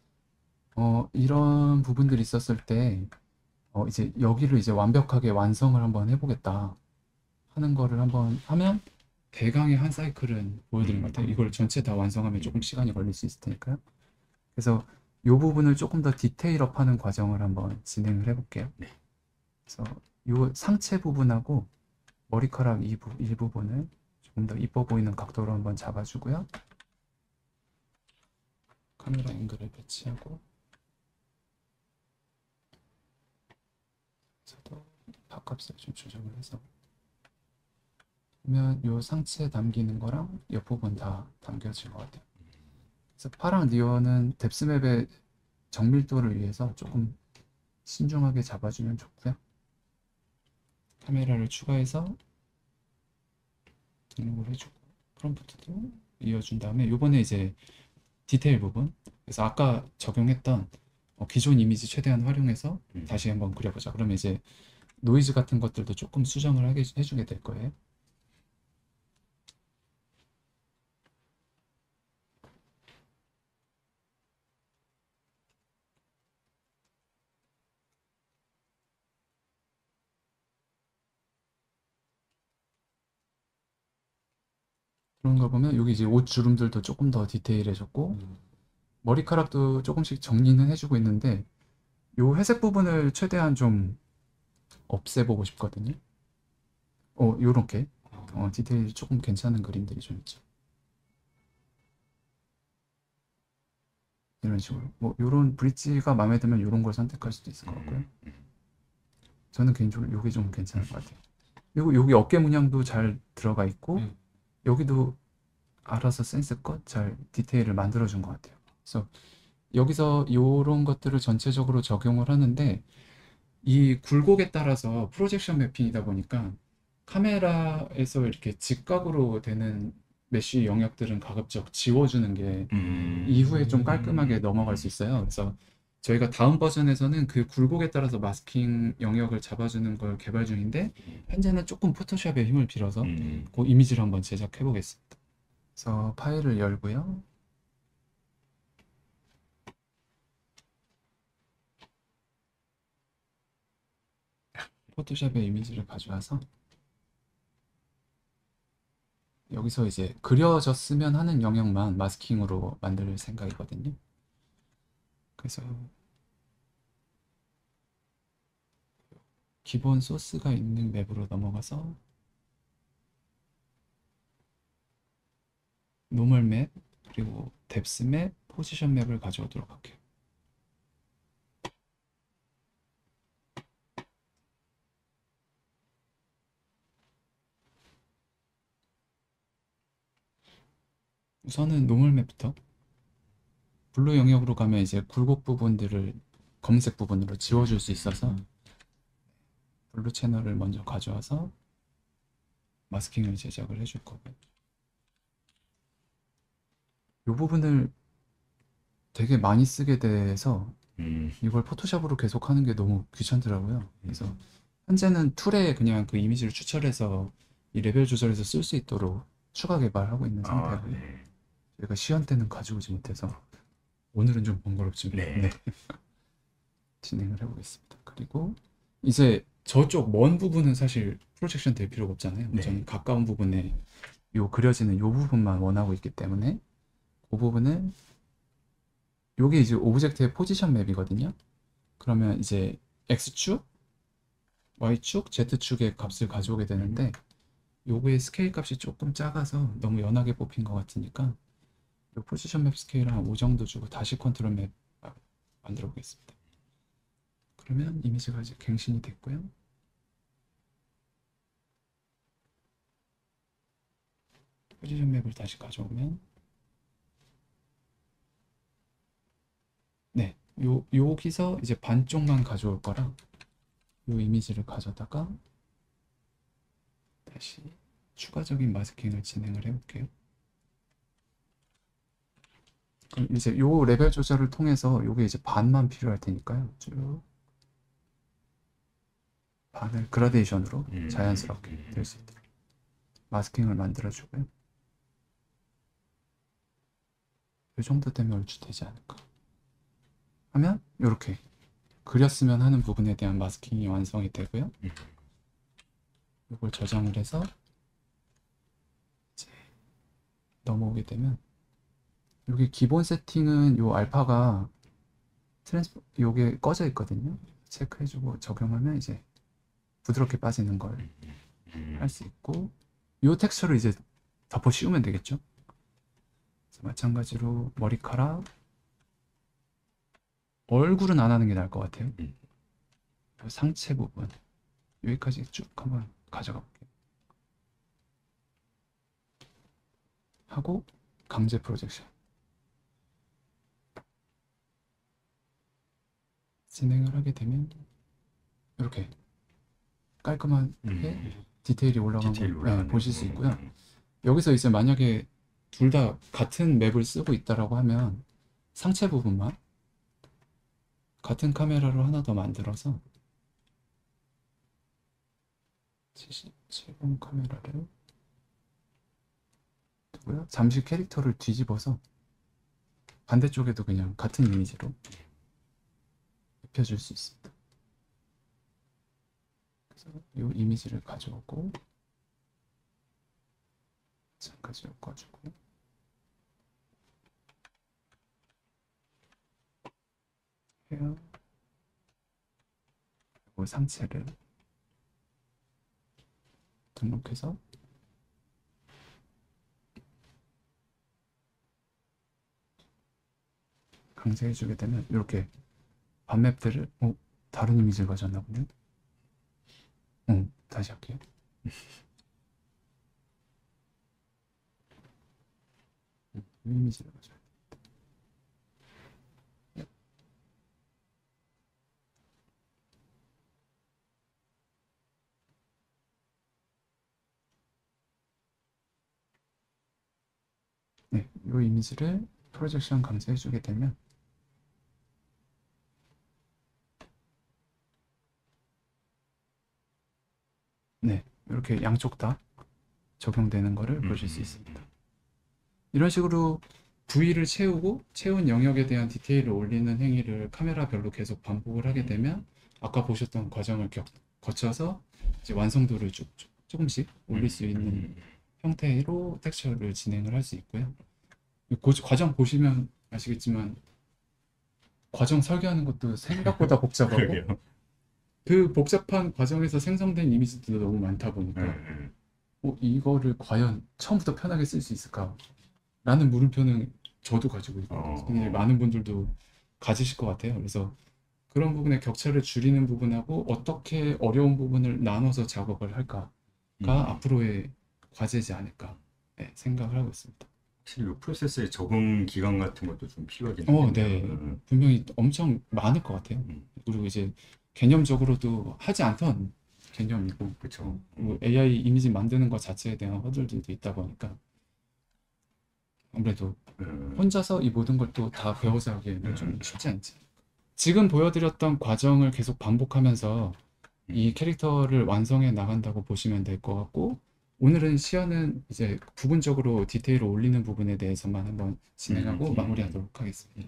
이런 부분들이 있었을 때 이제 여기를 이제 완벽하게 완성을 한번 해보겠다 하는 거를 한번 하면 대강의 한 사이클은 보여드린 것 같아요. 이걸 전체 다 완성하면 조금 시간이 걸릴 수 있을 테니까요. 그래서 이 부분을 조금 더 디테일업하는 과정을 한번 진행을 해볼게요. 그래서 이 상체 부분하고 머리카락 일부분을 조금 더 이뻐 보이는 각도로 한번 잡아주고요. 카메라 앵글을 배치하고, 저도 바값을 좀 조정을 해서 보면 이 상체 담기는 거랑 옆부분 다 담겨질 것 같아요. 그래서 파랑 니온은 뎁스맵의 정밀도를 위해서 조금 신중하게 잡아주면 좋고요. 카메라를 추가해서 등록을 해주고 프롬프트도 이어준 다음에 요번에 이제 디테일 부분, 그래서 아까 적용했던 기존 이미지 최대한 활용해서 다시 한번 그려보자. 그러면 이제 노이즈 같은 것들도 조금 수정을 해주게 될 거예요. 그런 거 보면 여기 이제 옷 주름들도 조금 더 디테일해졌고 머리카락도 조금씩 정리는 해주고 있는데 요 회색 부분을 최대한 좀 없애보고 싶거든요. 요렇게 디테일이 조금 괜찮은 그림들이 좀 있죠. 이런 식으로 뭐 요런 브릿지가 마음에 들면 요런 걸 선택할 수도 있을 것 같고요. 저는 개인적으로 요게 좀 괜찮은 것 같아요. 그리고 여기 어깨 문양도 잘 들어가 있고 여기도 알아서 센스껏 잘 디테일을 만들어준 것 같아요. 그래서 여기서 이런 것들을 전체적으로 적용을 하는데 이 굴곡에 따라서 프로젝션 매핑이다 보니까 카메라에서 이렇게 직각으로 되는 메쉬 영역들은 가급적 지워주는 게 이후에 좀 깔끔하게 넘어갈 수 있어요. 그래서 저희가 다음 버전에서는 그 굴곡에 따라서 마스킹 영역을 잡아주는 걸 개발 중인데 현재는 조금 포토샵의 힘을 빌어서 그 이미지를 한번 제작해 보겠습니다. 그래서 파일을 열고요. 포토샵의 이미지를 가져와서 여기서 이제 그려졌으면 하는 영역만 마스킹으로 만들 생각이거든요. 그래서 기본 소스가 있는 맵으로 넘어가서 노멀 맵, 그리고 뎁스 맵, 포지션 맵을 가져오도록 할게요. 우선은 노멀 맵부터 블루 영역으로 가면 이제 굴곡 부분들을 검은색 부분으로 지워줄 수 있어서 블루 채널을 먼저 가져와서 마스킹을 제작을 해줄 거고요. 이 부분을 되게 많이 쓰게 돼서 이걸 포토샵으로 계속 하는 게 너무 귀찮더라고요. 그래서 현재는 툴에 그냥 그 이미지를 추출해서 이 레벨 조절해서 쓸 수 있도록 추가 개발하고 있는 상태고요. 저희가 시연 때는 가지고 오지 못해서 오늘은 좀 번거롭지만 네. 진행을 해보겠습니다. 그리고 이제 저쪽 먼 부분은 사실 프로젝션 될 필요가 없잖아요. 네. 저는 가까운 부분에 요 그려지는 요 부분만 원하고 있기 때문에 그 부분을 요게 이제 오브젝트의 포지션 맵이거든요. 그러면 이제 X축, Y축, Z축의 값을 가져오게 되는데 요거의 스케일 값이 조금 작아서 너무 연하게 뽑힌 것 같으니까 요 포지션 맵 스케일 한 5 정도 주고 다시 컨트롤 맵 만들어 보겠습니다. 그러면 이미지가 이제 갱신이 됐고요. 포지션 맵을 다시 가져오면 네, 여기서 이제 반쪽만 가져올 거라 요 이미지를 가져다가 다시 추가적인 마스킹을 진행을 해볼게요. 그럼 이제 요 레벨 조절을 통해서 요게 이제 반만 필요할 테니까요. 쭉 반을 그라데이션으로 자연스럽게 될 수 있도록 마스킹을 만들어주고요. 이 정도 되면 얼추 되지 않을까 하면 이렇게 그렸으면 하는 부분에 대한 마스킹이 완성이 되고요. 이걸 저장을 해서 이제 넘어오게 되면 여기 기본 세팅은 요 알파가 요게 꺼져 있거든요. 체크해주고 적용하면 이제 부드럽게 빠지는 걸 할 수 있고 요 텍스처를 이제 덮어 씌우면 되겠죠. 그래서 마찬가지로 머리카락, 얼굴은 안 하는 게 나을 것 같아요. 요 상체 부분 여기까지 쭉 한번 가져가 볼게요. 하고 강제 프로젝션 진행을 하게 되면 이렇게 깔끔하게 디테일이 올라간 디테일이 걸 올라가는 보실 수 거. 있고요. 여기서 이제 만약에 둘 다 같은 맵을 쓰고 있다라고 하면 상체 부분만 같은 카메라로 하나 더 만들어서 77번 카메라를 두고요. 잠시 캐릭터를 뒤집어서 반대쪽에도 그냥 같은 이미지로 입혀줄 수 있습니다. 그래서 이 이미지를 가져오고 마찬가지 엮어주고 헤어 그리고 상체를 등록해서 강제해주게 되면 이렇게 반맵들을 다른 이미지를 가져왔나 보네. 다시 할게요. 이 이미지를 가져야 돼. 네, 이 이미지를 프로젝션 강제해주게 되면 네, 이렇게 양쪽 다 적용되는 거를 보실 수 있습니다. 이런 식으로 부위를 채우고 채운 영역에 대한 디테일을 올리는 행위를 카메라별로 계속 반복을 하게 되면 아까 보셨던 과정을 거쳐서 이제 완성도를 조금씩 올릴 수 있는 형태로 텍스처를 진행을 할 수 있고요. 과정 보시면 아시겠지만 과정 설계하는 것도 생각보다 복잡하고 그러게요. 그 복잡한 과정에서 생성된 이미지들도 너무 많다 보니까 이거를 과연 처음부터 편하게 쓸 수 있을까? 라는 물음표는 저도 가지고 있고 굉장히 많은 분들도 가지실 것 같아요. 그래서 그런 부분의 격차를 줄이는 부분하고 어떻게 어려운 부분을 나눠서 작업을 할까가 앞으로의 과제지 않을까 생각을 하고 있습니다. 확실히 이 프로세스의 적응 기간 같은 것도 좀 필요하긴 네. 하겠네요. 분명히 엄청 많을 것 같아요. 그리고 이제 개념적으로도 하지 않던 개념이고 그렇죠. 그리고 AI 이미지 만드는 것 자체에 대한 허들들도 있다 보니까 아무래도 혼자서 이 모든 걸 또 다 배워서 하기에는 좀 쉽지 않지. 지금 보여드렸던 과정을 계속 반복하면서 이 캐릭터를 완성해 나간다고 보시면 될 것 같고 오늘은 시연은 이제 부분적으로 디테일을 올리는 부분에 대해서만 한번 진행하고 마무리하도록 하겠습니다.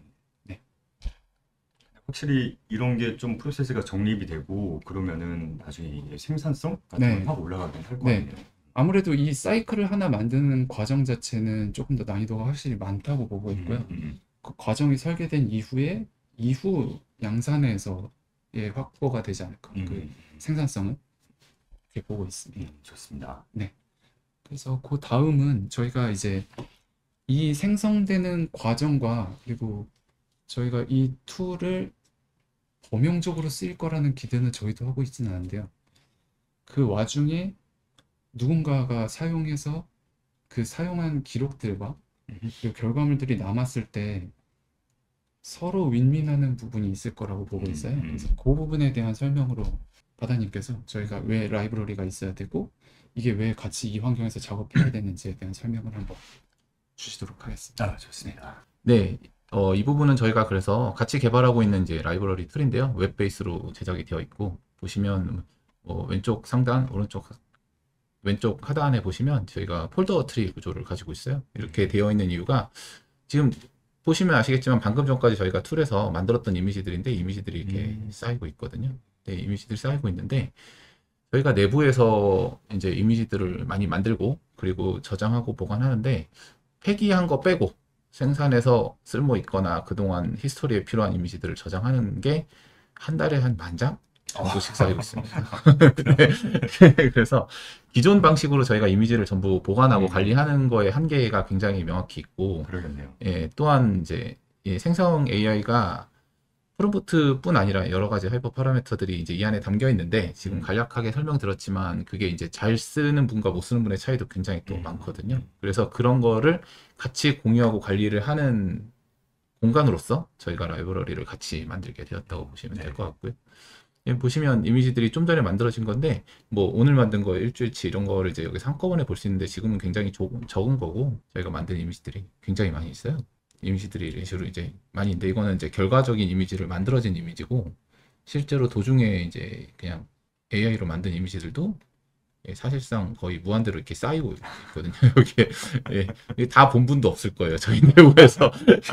확실히 이런 게 좀 프로세스가 정립이 되고 그러면은 나중에 이제 생산성 같은 네. 걸 확 올라가긴 할 거 네. 아니에요. 아무래도 이 사이클을 하나 만드는 과정 자체는 조금 더 난이도가 확실히 많다고 보고 있고요. 그 과정이 설계된 이후에 이후 양산에서의 확보가 되지 않을까. 그 생산성은 이렇게 보고 있습니다. 좋습니다. 그래서 그 다음은 저희가 이제 이 생성되는 과정과 그리고 저희가 이 툴을 범용적으로 쓰일 거라는 기대는 저희도 하고 있지는 않은데요. 그 와중에 누군가가 사용해서 그 사용한 기록들과 그리고 결과물들이 남았을 때 서로 윈윈하는 부분이 있을 거라고 보고 있어요. 그래서 그 부분에 대한 설명으로 바다님께서 저희가 왜 라이브러리가 있어야 되고 이게 왜 같이 이 환경에서 작업해야 되는지에 대한 설명을 한번 주시도록 하겠습니다. 좋습니다. 네, 이 부분은 저희가 그래서 같이 개발하고 있는 이제 라이브러리 툴인데요. 웹 베이스로 제작이 되어 있고 보시면 왼쪽 상단, 왼쪽 하단에 보시면 저희가 폴더 트리 구조를 가지고 있어요. 이렇게 되어 있는 이유가 지금 보시면 아시겠지만 방금 전까지 저희가 툴에서 만들었던 이미지들인데 이미지들이 이렇게 쌓이고 있거든요. 네, 이미지들이 쌓이고 있는데 저희가 내부에서 이제 이미지들을 많이 만들고 그리고 저장하고 보관하는데 폐기한 거 빼고 생산해서 쓸모 있거나 그동안 히스토리에 필요한 이미지들을 저장하는 게 한 달에 한 10,000장 정도씩 쌓이고 있습니다. 네. 그래서 기존 방식으로 저희가 이미지를 전부 보관하고 관리하는 거에 한계가 굉장히 명확히 있고 그러겠네요. 예, 또한 이제 생성 AI가 프롬프트뿐 아니라 여러 가지 하이퍼 파라미터들이 이제 이 안에 담겨 있는데 지금 간략하게 설명드렸지만 그게 이제 잘 쓰는 분과 못 쓰는 분의 차이도 굉장히 또 많거든요. 그래서 그런 거를 같이 공유하고 관리를 하는 공간으로서 저희가 라이브러리를 같이 만들게 되었다고 보시면 네. 될 것 같고요. 예, 보시면 이미지들이 좀 전에 만들어진 건데 뭐 오늘 만든 거 일주일치 이런 거를 이제 여기서 한꺼번에 볼 수 있는데 지금은 굉장히 적은 거고 저희가 만든 이미지들이 굉장히 많이 있어요. 이미지들이 이런 식으로 이제 많이 있는데 이거는 이제 결과적인 이미지를 만들어진 이미지고 실제로 도중에 이제 그냥 AI로 만든 이미지들도 예, 사실상 거의 무한대로 이렇게 쌓이고 있거든요. 여기에 예, 이게 다 본 분도 없을 거예요. 저희 내부에서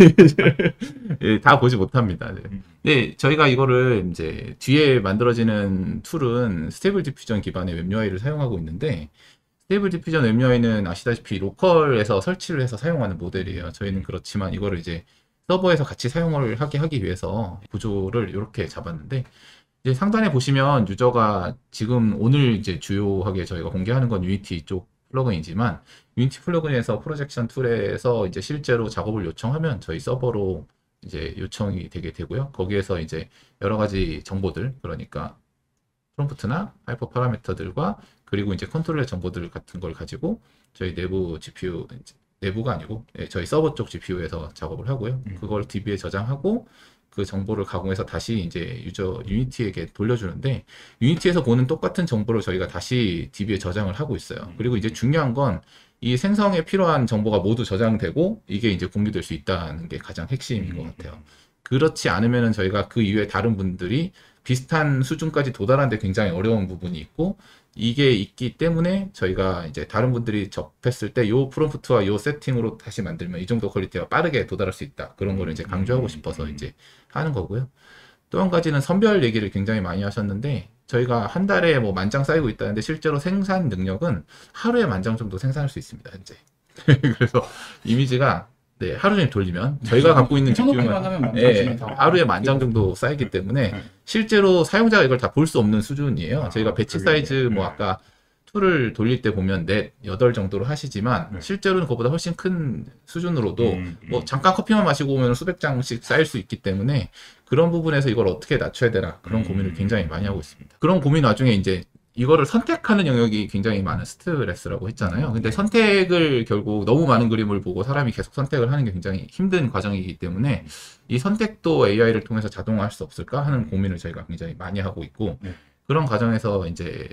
예, 다 보지 못합니다. 네. 네, 저희가 이거를 이제 뒤에 만들어지는 툴은 스테이블 디퓨전 기반의 웹 UI를 사용하고 있는데 스테이블 디퓨전 웹 UI는 아시다시피 로컬에서 설치를 해서 사용하는 모델이에요. 저희는 그렇지만 이거를 이제 서버에서 같이 사용을 하기 위해서 구조를 이렇게 잡았는데 이제 상단에 보시면 유저가 지금 오늘 이제 주요하게 저희가 공개하는 건 유니티 쪽 플러그인이지만 유니티 플러그인에서 프로젝션 툴에서 이제 실제로 작업을 요청하면 저희 서버로 이제 요청이 되게 되고요. 거기에서 이제 여러 가지 정보들 그러니까 프롬프트나 하이퍼 파라미터들과 그리고 이제 컨트롤러 정보들 같은 걸 가지고 저희 내부 GPU 내부가 아니고 저희 서버 쪽 GPU에서 작업을 하고요. 그걸 DB에 저장하고 그 정보를 가공해서 다시 이제 유저 유니티에게 돌려주는데 유니티에서 보는 똑같은 정보를 저희가 다시 DB에 저장을 하고 있어요. 그리고 이제 중요한 건 이 생성에 필요한 정보가 모두 저장되고 이게 이제 공유될 수 있다는 게 가장 핵심인 것 같아요. 그렇지 않으면은 저희가 그 이외에 다른 분들이 비슷한 수준까지 도달하는데 굉장히 어려운 부분이 있고 이게 있기 때문에 저희가 이제 다른 분들이 접했을 때 요 프롬프트와 요 세팅으로 다시 만들면 이 정도 퀄리티가 빠르게 도달할 수 있다. 그런 거를 이제 강조하고 싶어서 이제 하는 거고요. 또 한 가지는 선별 얘기를 굉장히 많이 하셨는데 저희가 한 달에 뭐 10,000장 쌓이고 있다는데 실제로 생산 능력은 하루에 10,000장 정도 생산할 수 있습니다. 현재. 그래서 이미지가 네, 하루 종일 돌리면 저희가 갖고 있는 켜놓기만 하면 예, 하루에 10,000장 정도 쌓이기 때문에 실제로 사용자가 이걸 다 볼 수 없는 수준이에요. 저희가 배치 사이즈 뭐 아까 툴을 돌릴 때 보면 넷, 8 정도로 하시지만 실제로는 그거보다 훨씬 큰 수준으로도 뭐 잠깐 커피만 마시고 오면 수백 장씩 쌓일 수 있기 때문에 그런 부분에서 이걸 어떻게 낮춰야 되나 그런 고민을 굉장히 많이 하고 있습니다. 그런 고민 와중에 이제 이거를 선택하는 영역이 굉장히 많은 스트레스라고 했잖아요. 근데 선택을 결국 너무 많은 그림을 보고 사람이 계속 선택을 하는 게 굉장히 힘든 과정이기 때문에 이 선택도 AI를 통해서 자동화할 수 없을까 하는 고민을 저희가 굉장히 많이 하고 있고 그런 과정에서 이제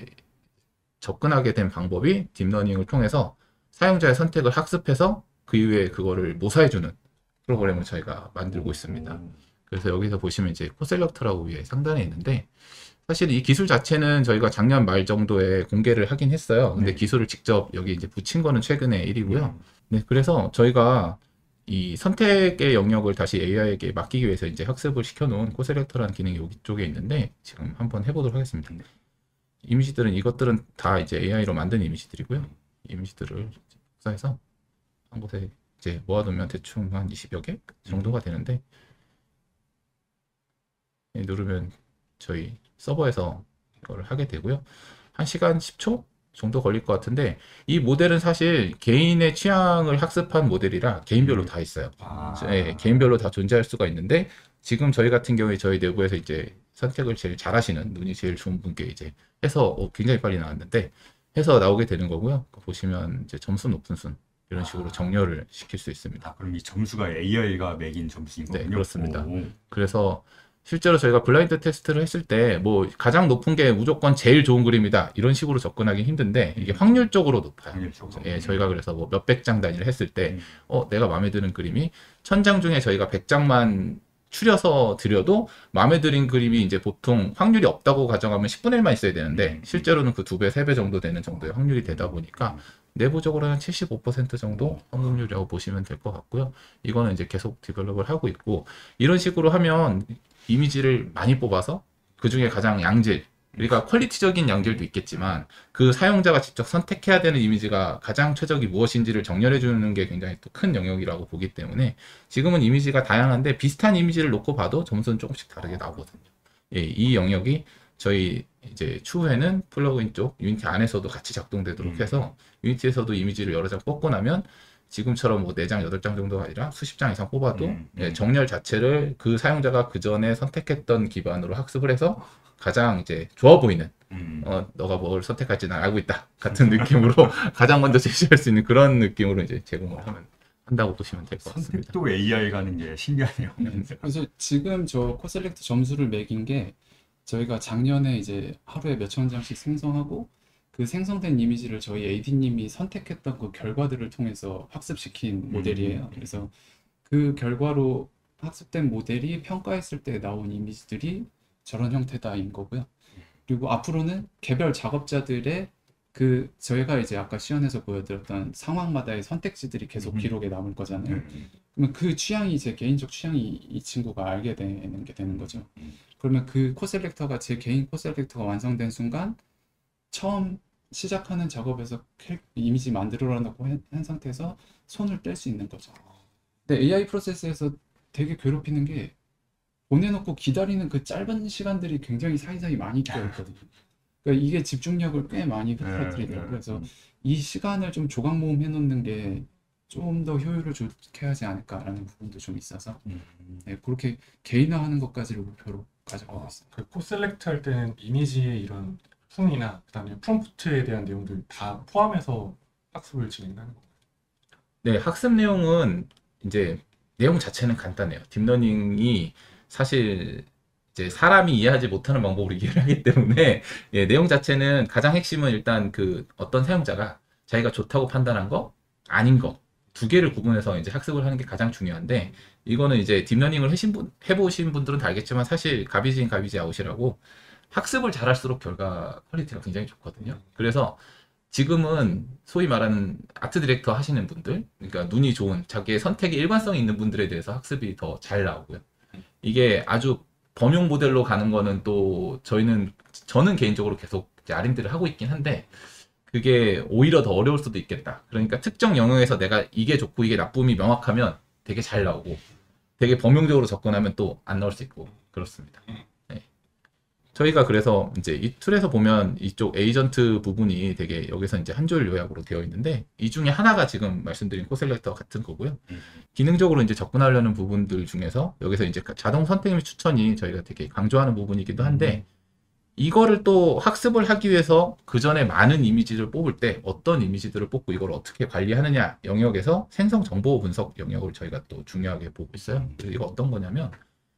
접근하게 된 방법이 딥러닝을 통해서 사용자의 선택을 학습해서 그 이후에 그거를 모사해주는 프로그램을 저희가 만들고 있습니다. 그래서 여기서 보시면 이제 코셀렉터라고 위에 상단에 있는데 사실 이 기술 자체는 저희가 작년 말 정도에 공개를 하긴 했어요. 근데 기술을 직접 여기 이제 붙인 거는 최근에 일이고요. 네, 그래서 저희가 이 선택의 영역을 다시 AI에게 맡기기 위해서 이제 학습을 시켜놓은 코셀렉터라는 기능이 여기 쪽에 있는데 지금 한번 해보도록 하겠습니다. 이미지들은 이것들은 다 이제 AI로 만든 이미지들이고요. 이미지들을 복사해서 한 곳에 이제 모아두면 대충 한 20여 개 정도가 되는데 누르면 저희 서버에서 이걸 하게 되고요. 1시간 10초 정도 걸릴 것 같은데 이 모델은 사실 개인의 취향을 학습한 모델이라 개인별로 다 있어요. 네, 개인별로 다 존재할 수가 있는데 지금 저희 같은 경우에 저희 내부에서 이제 선택을 제일 잘하시는 눈이 제일 좋은 분께 이제 해서 굉장히 빨리 나왔는데 해서 나오게 되는 거고요. 보시면 이제 점수 높은 순 이런 식으로 정렬을 시킬 수 있습니다. 그럼 이 점수가 AI가 매긴 점수인 거군요. 네, 그렇습니다. 그래서 실제로 저희가 블라인드 테스트를 했을 때 뭐 가장 높은 게 무조건 제일 좋은 그림이다 이런 식으로 접근하기 힘든데 이게 확률적으로 높아요. 확률적으로. 예, 저희가 그래서 뭐 몇백 장 단위를 했을 때 내가 마음에 드는 그림이 1000장 중에 저희가 100장만 추려서 드려도 마음에 드는 그림이 이제 보통 확률이 없다고 가정하면 10분의 1만 있어야 되는데 실제로는 그 2배, 3배 정도 되는 정도의 확률이 되다 보니까 내부적으로는 75% 정도 성공률이라고 보시면 될 것 같고요. 이거는 이제 계속 디벨롭을 하고 있고 이런 식으로 하면 이미지를 많이 뽑아서 그 중에 가장 양질 그러니까 퀄리티적인 양질도 있겠지만 그 사용자가 직접 선택해야 되는 이미지가 가장 최적이 무엇인지를 정렬해 주는 게 굉장히 또 큰 영역이라고 보기 때문에 지금은 이미지가 다양한데 비슷한 이미지를 놓고 봐도 점수는 조금씩 다르게 나오거든요. 예, 이 영역이 저희 이제 추후에는 플러그인 쪽 유니티 안에서도 같이 작동되도록 해서 유니티에서도 이미지를 여러 장 뽑고 나면 지금처럼 뭐 4장, 8장 정도가 아니라 수십 장 이상 뽑아도 정렬 자체를 그 사용자가 그 전에 선택했던 기반으로 학습을 해서 가장 이제 좋아 보이는 너가 뭘 선택할지 난 알고 있다 같은 느낌으로 가장 먼저 제시할 수 있는 그런 느낌으로 이제 제공을 한다고 보시면 될 것 같습니다. 선택도 AI 가는 게 신기하네요. 그래서 지금 저 코셀렉트 점수를 매긴 게 저희가 작년에 이제 하루에 몇천 장씩 생성하고 그 생성된 이미지를 저희 AD님이 선택했던 그 결과들을 통해서 학습시킨 모델이에요. 그래서 그 결과로 학습된 모델이 평가했을 때 나온 이미지들이 저런 형태다인 거고요. 그리고 앞으로는 개별 작업자들의 그 저희가 이제 아까 시연에서 보여드렸던 상황마다의 선택지들이 계속 기록에 남을 거잖아요. 그러면 그 취향이 제 개인적 취향이 이 친구가 알게 되는 게 되는 거죠. 그러면 그 코셀렉터가 제 개인 코셀렉터가 완성된 순간 처음 시작하는 작업에서 이미지 만들어라고 한 상태에서 손을 뗄 수 있는 거죠. 근데 AI 프로세스에서 되게 괴롭히는 게 보내놓고 기다리는 그 짧은 시간들이 굉장히 사이사이 많이 끼어있거든요. 그러니까 이게 집중력을 꽤 많이 흐트러뜨리더라고요. 그래서 이 시간을 좀 조각 모음 해놓는 게 좀 더 효율을 좋게 하지 않을까라는 부분도 좀 있어서 네, 그렇게 개인화하는 것까지를 목표로 가져가고 있습니다. 그 코셀렉트 할 때는 이미지의 이런 풍이나 그다음에 프롬프트에 대한 내용들 다 포함해서 학습을 진행하는 건가요? 네, 학습 내용은 이제 내용 자체는 간단해요. 딥러닝이 사실 이제 사람이 이해하지 못하는 방법으로 이해를 하기 때문에 예, 내용 자체는 가장 핵심은 일단 그 어떤 사용자가 자기가 좋다고 판단한 거, 아닌 거 두 개를 구분해서 이제 학습을 하는 게 가장 중요한데 이거는 이제 딥러닝을 해보신 분들은 다 알겠지만 사실 가비지 인 가비지 아웃이라고 학습을 잘할수록 결과 퀄리티가 굉장히 좋거든요. 그래서 지금은 소위 말하는 아트 디렉터 하시는 분들, 그러니까 눈이 좋은 자기의 선택에 일관성이 있는 분들에 대해서 학습이 더 잘 나오고요. 이게 아주 범용 모델로 가는 거는 또 저는 개인적으로 계속 이제 R&D를 하고 있긴 한데 그게 오히려 더 어려울 수도 있겠다. 그러니까 특정 영역에서 내가 이게 좋고 이게 나쁨이 명확하면 되게 잘 나오고 되게 범용적으로 접근하면 또 안 나올 수 있고 그렇습니다. 네. 저희가 그래서 이제 이 툴에서 보면 이쪽 에이전트 부분이 되게 여기서 이제 한 줄 요약으로 되어 있는데 이 중에 하나가 지금 말씀드린 코셀렉터 같은 거고요. 기능적으로 이제 접근하려는 부분들 중에서 여기서 이제 자동 선택 및 추천이 저희가 되게 강조하는 부분이기도 한데 이거를 또 학습을 하기 위해서 그 전에 많은 이미지를 뽑을 때 어떤 이미지들을 뽑고 이걸 어떻게 관리하느냐 영역에서 생성 정보 분석 영역을 저희가 또 중요하게 보고 있어요. 그래서 이거 어떤 거냐면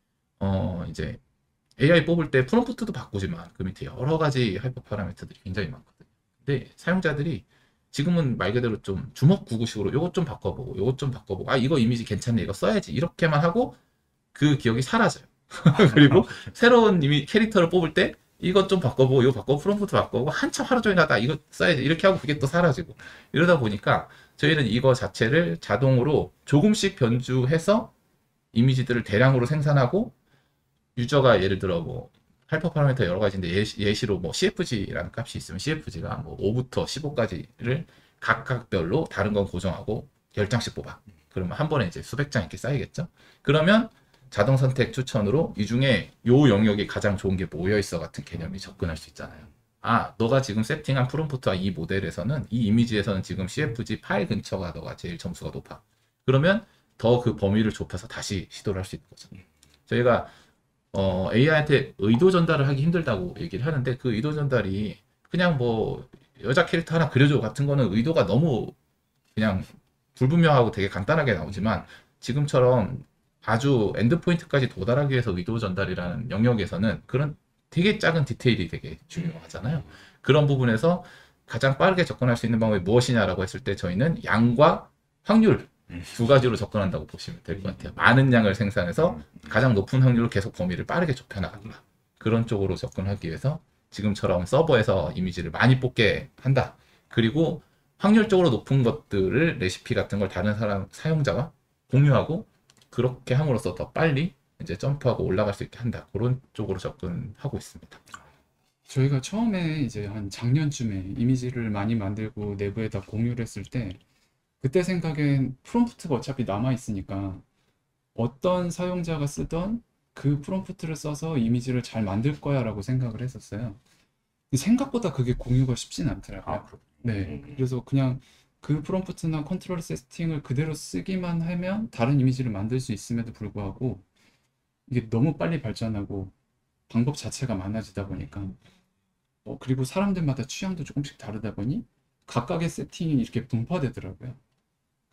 이제 AI 뽑을 때 프롬프트도 바꾸지만 그 밑에 여러 가지 하이퍼 파라미터들이 굉장히 많거든요. 근데 사용자들이 지금은 말 그대로 좀 주먹구구식으로 요것 좀 바꿔보고 요것 좀 바꿔보고 이거 이미지 괜찮네 이거 써야지 이렇게만 하고 그 기억이 사라져요. 그리고 새로운 캐릭터를 뽑을 때 이것 좀 바꿔보고 이거 바꿔보고 프롬프트 바꿔보고 한참 하루 종일 하다 이거 써야지 이렇게 하고 그게 또 사라지고 이러다 보니까 저희는 이거 자체를 자동으로 조금씩 변주해서 이미지들을 대량으로 생산하고 유저가 예를 들어 뭐 하이퍼 파라미터 여러 가지인데 예시로 뭐 CFG라는 값이 있으면 CFG가 뭐 5부터 15까지를 각각별로 다른 건 고정하고 10장씩 뽑아. 그러면 한 번에 이제 수백 장 이렇게 쌓이겠죠. 그러면 자동 선택 추천으로 이 중에 요 영역이 가장 좋은 게 모여 있어 같은 개념이 접근할 수 있잖아요. 너가 지금 세팅한 프롬프트와 이 모델에서는 이 이미지에서는 지금 CFG 파일 근처가 너가 제일 점수가 높아. 그러면 더 그 범위를 좁혀서 다시 시도를 할 수 있는 거죠. 저희가 AI한테 의도 전달을 하기 힘들다고 얘기를 하는데 그 의도 전달이 그냥 뭐 여자 캐릭터 하나 그려줘 같은 거는 의도가 너무 그냥 불분명하고 되게 간단하게 나오지만 지금처럼 아주 엔드포인트까지 도달하기 위해서 의도 전달이라는 영역에서는 그런 되게 작은 디테일이 되게 중요하잖아요. 그런 부분에서 가장 빠르게 접근할 수 있는 방법이 무엇이냐라고 했을 때 저희는 양과 확률 두 가지로 접근한다고 보시면 될 것 같아요. 많은 양을 생산해서 가장 높은 확률로 계속 범위를 빠르게 좁혀나간다. 그런 쪽으로 접근하기 위해서 지금처럼 서버에서 이미지를 많이 뽑게 한다. 그리고 확률적으로 높은 것들을 레시피 같은 걸 다른 사용자와 공유하고 그렇게 함으로써 더 빨리 이제 점프하고 올라갈 수 있게 한다. 그런 쪽으로 접근하고 있습니다. 저희가 처음에 이제 한 작년쯤에 이미지를 많이 만들고 내부에다 공유를 했을 때 그때 생각엔 프롬프트가 어차피 남아있으니까 어떤 사용자가 쓰던 그 프롬프트를 써서 이미지를 잘 만들 거야 라고 생각을 했었어요. 근데 생각보다 그게 공유가 쉽진 않더라고요. 네, 그래서 그냥 그 프롬프트나 컨트롤 세팅을 그대로 쓰기만 하면 다른 이미지를 만들 수 있음에도 불구하고 이게 너무 빨리 발전하고 방법 자체가 많아지다 보니까 그리고 사람들마다 취향도 조금씩 다르다 보니 각각의 세팅이 이렇게 분파되더라고요.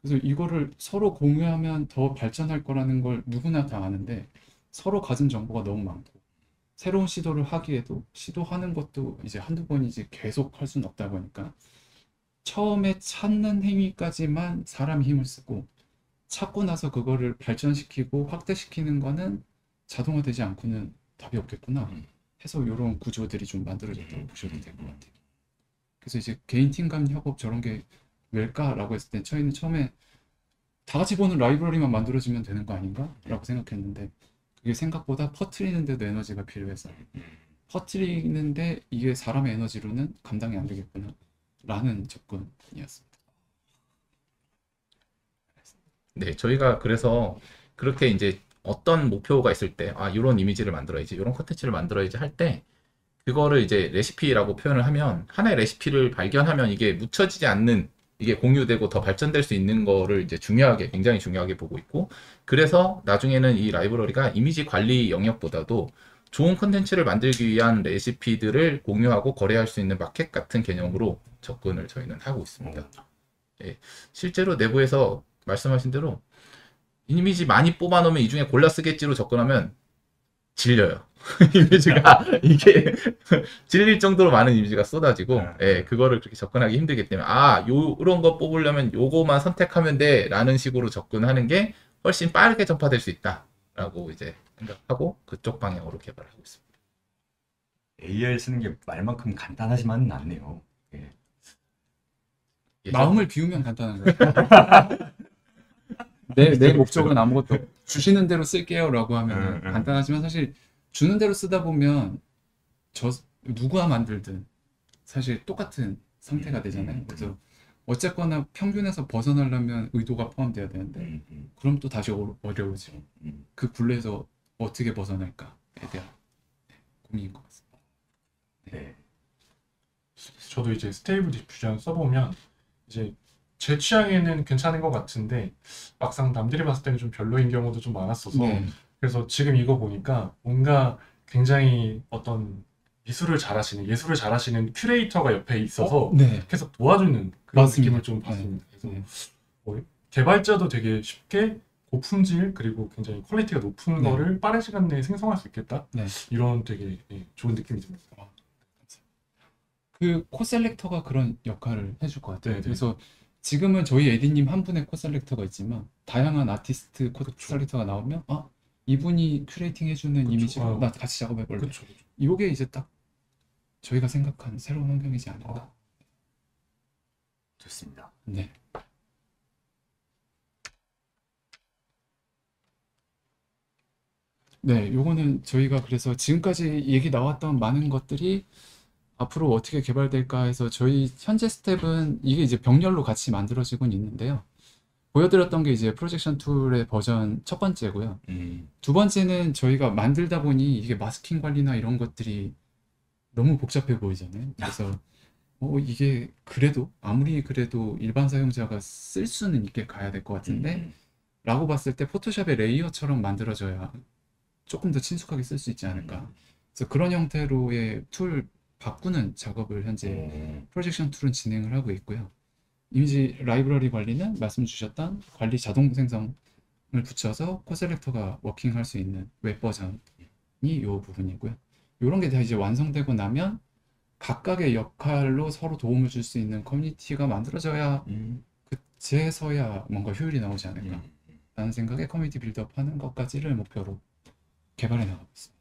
그래서 이거를 서로 공유하면 더 발전할 거라는 걸 누구나 다 아는데 서로 가진 정보가 너무 많고 새로운 시도를 하기에도 시도하는 것도 이제 한두 번이지 계속 할 수는 없다 보니까 처음에 찾는 행위까지만 사람이 힘을 쓰고 찾고 나서 그거를 발전시키고 확대시키는 거는 자동화되지 않고는 답이 없겠구나 해서 이런 구조들이 좀 만들어졌다고 보셔도 될 것 같아요. 그래서 이제 개인 팀 간 협업 저런 게 왜일까라고 했을 때 저희는 처음에 다 같이 보는 라이브러리만 만들어지면 되는 거 아닌가? 라고 생각했는데 그게 생각보다 퍼뜨리는데도 에너지가 필요해서 퍼뜨리는데 이게 사람의 에너지로는 감당이 안 되겠구나 라는 접근이었습니다. 네, 저희가 그래서 그렇게 이제 어떤 목표가 있을 때, 아, 이런 이미지를 만들어야지, 이런 콘텐츠를 만들어야지 할 때, 그거를 이제 레시피라고 표현을 하면, 하나의 레시피를 발견하면 이게 묻혀지지 않는, 이게 공유되고 더 발전될 수 있는 거를 이제 중요하게, 굉장히 중요하게 보고 있고, 그래서 나중에는 이 라이브러리가 이미지 관리 영역보다도 좋은 콘텐츠를 만들기 위한 레시피들을 공유하고 거래할 수 있는 마켓 같은 개념으로 접근을 저희는 하고 있습니다. 예, 실제로 내부에서 말씀하신 대로 이미지 많이 뽑아놓으면 이 중에 골라 쓰겠지로 접근하면 질려요. 이미지가 이게 질릴 정도로 많은 이미지가 쏟아지고 예, 그거를 그렇게 접근하기 힘들기 때문에 요런 거 뽑으려면 요거만 선택하면 돼 라는 식으로 접근하는 게 훨씬 빠르게 전파될 수 있다 라고 이제 생각하고 그쪽 방향으로 개발하고 있습니다. AR 쓰는 게 말만큼 간단하지만은 않네요. 예. 마음을 비우면 간단한 거예요. 내 목적은 아무것도 없고 주시는 대로 쓸게요 라고 하면 간단하지만 사실 주는 대로 쓰다 보면 누구와 만들든 사실 똑같은 상태가 되잖아요. 그래서 어쨌거나 평균에서 벗어나려면 의도가 포함돼야 되는데 그럼 또 다시 어려워지고 그 굴레에서 어떻게 벗어날까에 대한 고민인 것 같습니다. 네. 저도 이제 스테이블 디퓨전 써보면 이제 제 취향에는 괜찮은 것 같은데 막상 남들이 봤을 때는 좀 별로인 경우도 좀 많았어서 그래서 지금 이거 보니까 뭔가 굉장히 어떤 예술을 잘하시는 큐레이터가 옆에 있어서 네. 계속 도와주는 그런 맞습니다. 느낌을 좀 받습니다. 그래서 네. 개발자도 되게 쉽게 고품질 그리고 굉장히 퀄리티가 높은 네. 거를 빠른 시간 내에 생성할 수 있겠다. 네. 이런 되게 좋은 느낌이 듭니다. 그 코셀렉터가 그런 역할을 해줄 것 같아요. 네네. 그래서 지금은 저희 에디님 한 분의 코셀렉터가 있지만 다양한 아티스트 코셀렉터가 나오면 이분이 큐레이팅 해주는 이미지로 나 같이 작업해볼래. 그렇죠. 이게 이제 딱 저희가 생각한 새로운 환경이지 않을까. 좋습니다. 네. 네, 요거는 저희가 그래서 지금까지 얘기 나왔던 많은 것들이 앞으로 어떻게 개발될까 해서 저희 현재 스텝은 이게 이제 병렬로 같이 만들어지곤 있는데요. 보여드렸던 게 이제 프로젝션 툴의 버전 첫 번째고요. 두 번째는 저희가 만들다 보니 이게 마스킹 관리나 이런 것들이 너무 복잡해 보이잖아요. 그래서 이게 그래도 아무리 그래도 일반 사용자가 쓸 수는 있게 가야 될 것 같은데 라고 봤을 때 포토샵의 레이어처럼 만들어져야 조금 더 친숙하게 쓸 수 있지 않을까. 그래서 그런 형태로의 툴 바꾸는 작업을 현재 프로젝션 툴은 진행을 하고 있고요. 이미지 라이브러리 관리는 말씀 주셨던 관리 자동 생성을 붙여서 코셀렉터가 워킹할 수 있는 웹 버전이 이 부분이고요. 이런 게 다 이제 완성되고 나면 각각의 역할로 서로 도움을 줄 수 있는 커뮤니티가 만들어져야 그제서야 뭔가 효율이 나오지 않을까 라는 생각에 커뮤니티 빌드업 하는 것까지를 목표로 개발해 나가고 있습니다.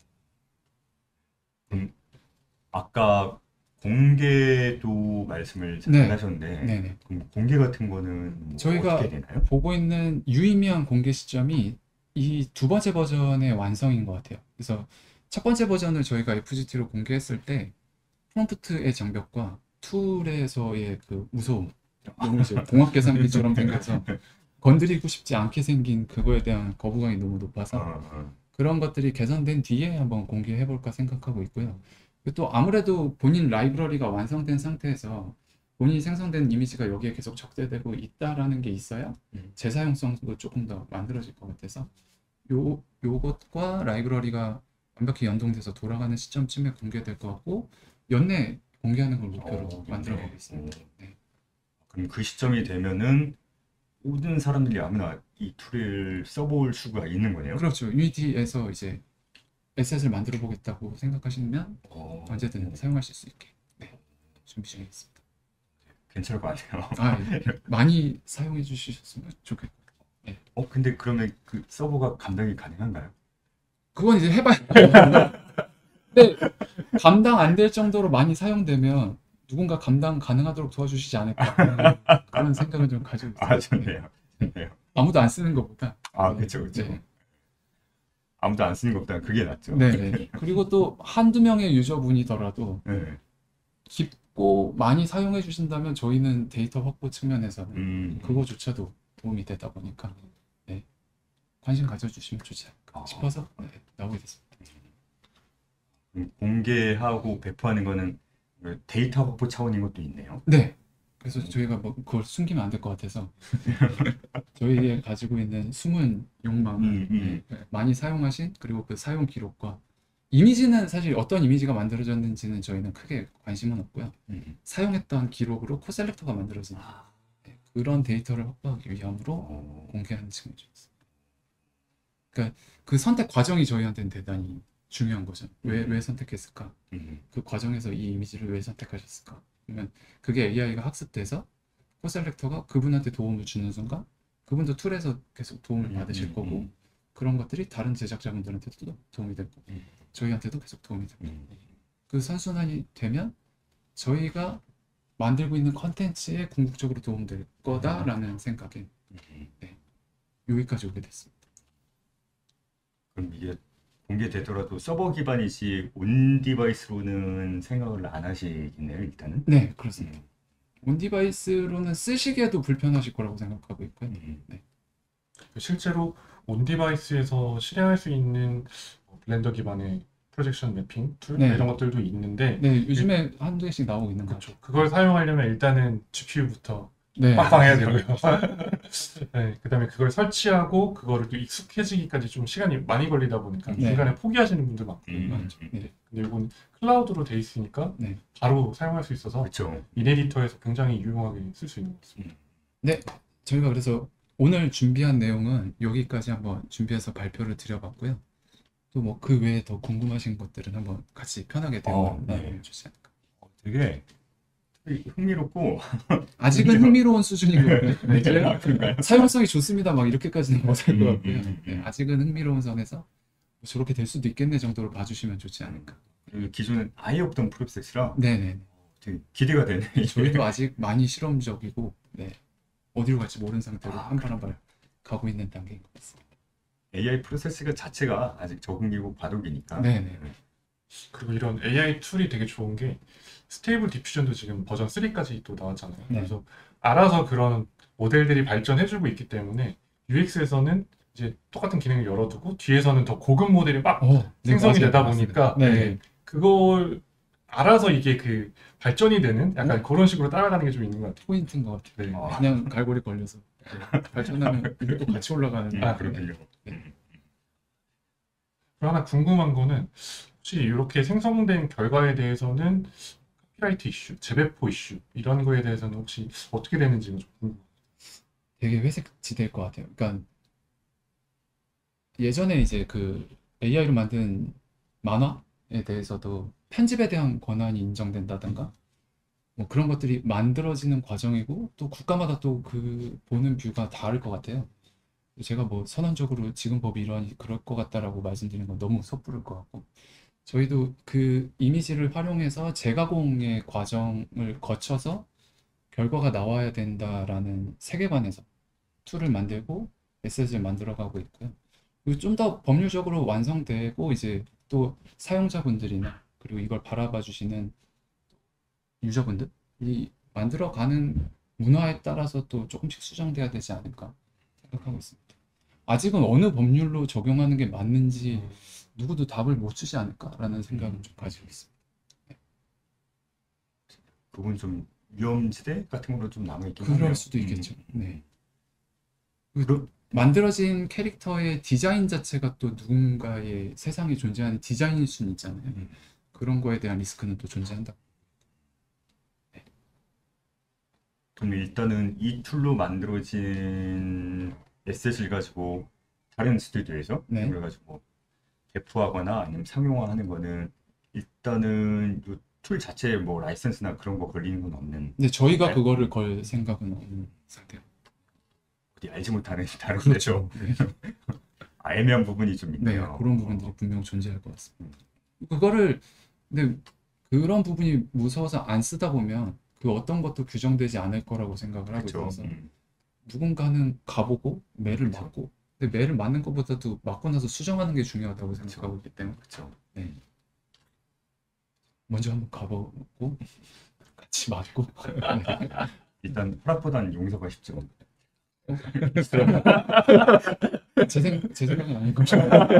아까 공개도 말씀을 잠깐 하셨는데 네네. 그럼 공개 같은 거는 뭐 저희가 어떻게 되나요? 보고 있는 유의미한 공개 시점이 이 두 번째 버전의 완성인 것 같아요. 그래서 첫 번째 버전을 저희가 FGT로 공개했을 때 프롬프트의 장벽과 툴에서의 그 무서움, 너무 이제 공학 계산기처럼 생겨서 건드리고 싶지 않게 생긴 그거에 대한 거부감이 너무 높아서 그런 것들이 개선된 뒤에 한번 공개해 볼까 생각하고 있고요. 또 아무래도 본인 라이브러리가 완성된 상태에서 본인이 생성된 이미지가 여기에 계속 적재되고 있다라는 게 있어야 재사용성도 조금 더 만들어질 것 같아서 요것과 라이브러리가 완벽히 연동돼서 돌아가는 시점쯤에 공개될 것 같고 연내 공개하는 걸 목표로 만들어가고 있습니다. 그럼 그 시점이 되면은 모든 사람들이 아무나 이 툴을 써볼 수가 있는 거네요. 그렇죠. 유니티에서 이제 에셋을 만들어 보겠다고 생각하시면 언제든 사용하실 수 있게 준비 중에 있습니다. 괜찮을 것 같아요. 많이 사용해 주셨으면 좋겠고. 근데 그러면 그 서버가 감당이 가능한가요? 그건 이제 해봐야 근데 감당 안 될 정도로 많이 사용되면 누군가 감당 가능하도록 도와주시지 않을까 그런 생각은 좀 가지고 있어요. 좋네요. 좋네요. 아무도 안 쓰는 것보다. 그렇죠, 그렇죠. 네. 아무도 안 쓰는 것보다 그게 낫죠. 네. 그리고 또 한두 명의 유저분이더라도 네. 깊고 많이 사용해 주신다면 저희는 데이터 확보 측면에서는 그거조차도 도움이 되다 보니까 관심 가져주시면 좋지 않을까 싶어서 나오게 됐습니다. 공개하고 배포하는 거는 데이터 확보 차원인 것도 있네요. 네. 그래서 저희가 뭐 그걸 숨기면 안 될 것 같아서 저희의 가지고 있는 숨은 욕망을 많이 사용하신 그리고 그 사용 기록과 이미지는 사실 어떤 이미지가 만들어졌는지는 저희는 크게 관심은 없고요. 사용했던 기록으로 코셀렉터가 만들어진 그런 데이터를 확보하기 위함으로 공개하는 측면이 좀 있습니다. 그러니까 그 선택 과정이 저희한테는 대단히 중요한 거죠. 왜 선택했을까? 그 과정에서 이 이미지를 왜 선택하셨을까? 그러면 그게 AI가 학습돼서 코셀렉터가 그분한테 도움을 주는 순간 그분도 툴에서 계속 도움을 받으실 거고 그런 것들이 다른 제작자분들한테도 도움이 될 거고 저희한테도 계속 도움이 될 거고 그 선순환이 되면 저희가 만들고 있는 컨텐츠에 궁극적으로 도움될 거다라는 생각에 여기까지 오게 됐습니다. 그럼 이게 공개되더라도 서버 기반이지 온 디바이스로는 생각을 안 하시겠네요, 일단은. 네, 그렇습니다. 온 디바이스로는 쓰시기에도 불편하실 거라고 생각하고 있고요. 실제로 온 디바이스에서 실행할 수 있는 블렌더 기반의 프로젝션 매핑 툴 이런 것들도 있는데 요즘에 한두 개씩 나오고 있는 거죠. 그걸 사용하려면 일단은 GPU부터 빵빵해야 되고요. 그다음에 그걸 설치하고 그거를 또 익숙해지기까지 좀 시간이 많이 걸리다 보니까 중간에 포기하시는 분들 많거든요. 근데 이건 클라우드로 돼 있으니까 바로 사용할 수 있어서 그렇죠. 인에디터에서 굉장히 유용하게 쓸 수 있는 것 같습니다. 네, 저희가 그래서 오늘 준비한 내용은 여기까지 한번 준비해서 발표를 드려봤고요. 또 뭐 그 외에 더 궁금하신 것들은 한번 같이 편하게 대화 나누면 좋지 않을까. 되게 흥미롭고 아직은 흥미로운 수준인 것 같고요. 사용성이 좋습니다. 막 이렇게까지는 못할 것 같고요. 아직은 흥미로운 선에서 저렇게 될 수도 있겠네 정도로 봐주시면 좋지 않을까. 기존은 아예 없던 프로세스라 네네. 되게 기대가 되네. 저희도 아직 많이 실험적이고 어디로 갈지 모르는 상태로 한 발 한 발 가고 있는 단계인 것 같습니다. AI 프로세스가 자체가 아직 적응기고 바둑이니까. 네네. 그리고 이런 AI 툴이 되게 좋은 게 스테이블 디퓨전도 지금 버전 3까지 또 나왔잖아요. 그래서 알아서 그런 모델들이 발전해주고 있기 때문에 UX에서는 이제 똑같은 기능을 열어두고 뒤에서는 더 고급 모델이 막 생성이 되다 보니까 그걸 알아서 이게 그 발전이 되는 약간 그런 식으로 따라가는 게 좀 있는 것 같아요. 포인트인 것 같아요. 그냥 갈고리 걸려서 발전하면 이것도 같이 올라가는. 그렇군요. 하나 궁금한 거는 혹시 이렇게 생성된 결과에 대해서는 카피라이트 이슈, 재배포 이슈 이런 거에 대해서는 혹시 어떻게 되는지가 좀 궁금해요. 되게 회색 지대일 것 같아요. 그러니까 예전에 이제 그 AI로 만든 만화에 대해서도 편집에 대한 권한이 인정된다든가 뭐 그런 것들이 만들어지는 과정이고 또 국가마다 또 그 보는 뷰가 다를 것 같아요. 제가 뭐 선언적으로 지금 법이 이러하니 그럴 것 같다라고 말씀드리는 건 너무 섣부를 것 같고 저희도 그 이미지를 활용해서 재가공의 과정을 거쳐서 결과가 나와야 된다라는 세계관에서 툴을 만들고 에셋을 만들어가고 있고요. 그리고 좀 더 법률적으로 완성되고 이제 또 사용자분들이나 그리고 이걸 바라봐 주시는 유저분들이 만들어가는 문화에 따라서 또 조금씩 수정돼야 되지 않을까 생각하고 있습니다. 아직은 어느 법률로 적용하는 게 맞는지 누구도 답을 못 주지 않을까라는 생각을 좀 가지고 있습니다. 그건 좀 위험지대 같은 걸로 좀 남아있긴 그럴 하네요. 수도 있겠죠. 네. 만들어진 캐릭터의 디자인 자체가 또 누군가의 세상에 존재하는 디자인일 수는 있잖아요. 그런 거에 대한 리스크는 또 존재한다. 그럼 일단은 이 툴로 만들어진 에셋을 가지고 다른 스튜디오에서 네. 그래가지고 배포하거나 아니면 상용화하는 거는 일단은 이 툴 자체에 뭐 라이선스나 그런 거 걸리는 건 없는 근데 저희가 네. 그거를 걸 생각은 없는 상태예요. 어디 알지 못하는 다른 그렇죠. 데죠. 애매한 부분이 좀 네, 있네요. 그런 부분들이 분명 존재할 것 같습니다. 그거를 근데 그런 부분이 무서워서 안 쓰다 보면 그 어떤 것도 규정되지 않을 거라고 생각을 하고 그렇죠. 있어서 누군가는 가보고 매를 그쵸. 맞고 근데 매를 맞는 것보다도 맞고 나서 수정하는 게 중요하다고 생각하고 있기 때문에 그렇죠. 네. 먼저 한번 가보고 같이 맞고 일단 허락보다는 용서가 쉽죠. 제 생각은 아닐 거죠.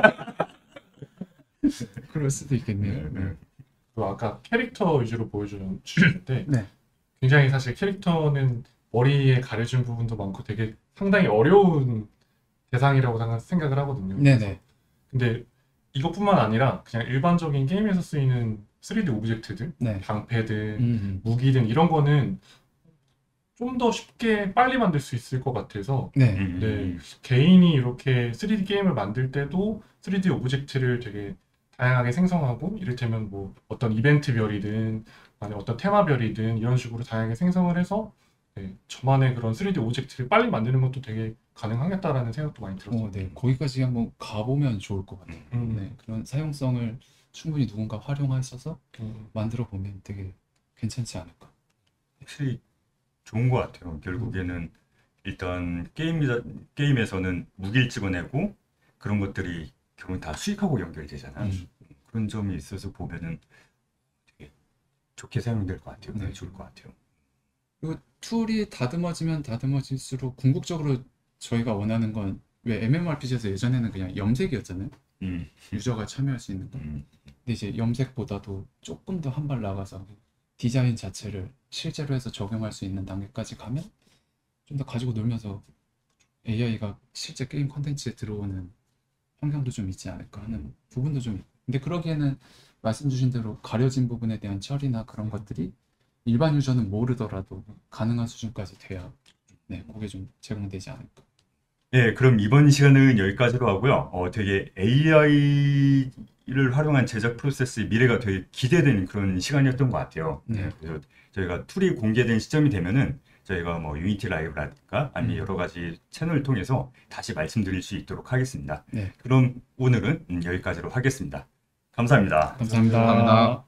그럴 수도 있겠네요. 네. 그 아까 캐릭터 위주로 보여주셨는데 네. 굉장히 사실 캐릭터는 머리에 가려진 부분도 많고 되게 상당히 어려운 대상이라고 생각을 하거든요. 네네. 근데 이것뿐만 아니라 그냥 일반적인 게임에서 쓰이는 3D 오브젝트들, 네. 방패든 무기든 이런 거는 좀 더 쉽게 빨리 만들 수 있을 것 같아서 네. 네, 개인이 이렇게 3D 게임을 만들 때도 3D 오브젝트를 되게 다양하게 생성하고 이를테면 뭐 어떤 이벤트별이든 아니면 어떤 테마별이든 이런 식으로 다양하게 생성을 해서 네, 저만의 그런 3D 오브젝트를 빨리 만드는 것도 되게 가능하겠다라는 생각도 많이 들었어요. 네. 거기까지 한번 가보면 좋을 것 같아요. 네. 그런 사용성을 충분히 누군가 활용하셔서 만들어 보면 되게 괜찮지 않을까. 확실히 좋은 것 같아요. 결국에는 일단 게임에서는 무기를 찍어내고 그런 것들이 결국은 다 수익하고 연결되잖아요. 그런 점이 있어서 보면은 되게 좋게 사용될 것 같아요. 네. 좋을 것 같아요. 그리고 툴이 다듬어지면 다듬어질수록 궁극적으로 저희가 원하는 건 왜 MMORPG에서 예전에는 그냥 염색이었잖아요. 유저가 참여할 수 있는 거. 근데 이제 염색보다도 조금 더 한 발 나가서 디자인 자체를 실제로 해서 적용할 수 있는 단계까지 가면 좀 더 가지고 놀면서 AI가 실제 게임 콘텐츠에 들어오는 환경도 좀 있지 않을까 하는 부분도 좀 있고. 근데 그러기에는 말씀 주신 대로 가려진 부분에 대한 처리나 그런 것들이 일반 유저는 모르더라도 가능한 수준까지 돼야 네, 그게 좀 제공되지 않을까. 네, 그럼 이번 시간은 여기까지로 하고요. 되게 AI를 활용한 제작 프로세스의 미래가 되게 기대되는 그런 시간이었던 것 같아요. 네. 그래서 저희가 툴이 공개된 시점이 되면은 저희가 뭐 유니티 라이브라든가 아니면 여러 가지 채널을 통해서 다시 말씀드릴 수 있도록 하겠습니다. 네. 그럼 오늘은 여기까지로 하겠습니다. 감사합니다. 감사합니다. 감사합니다.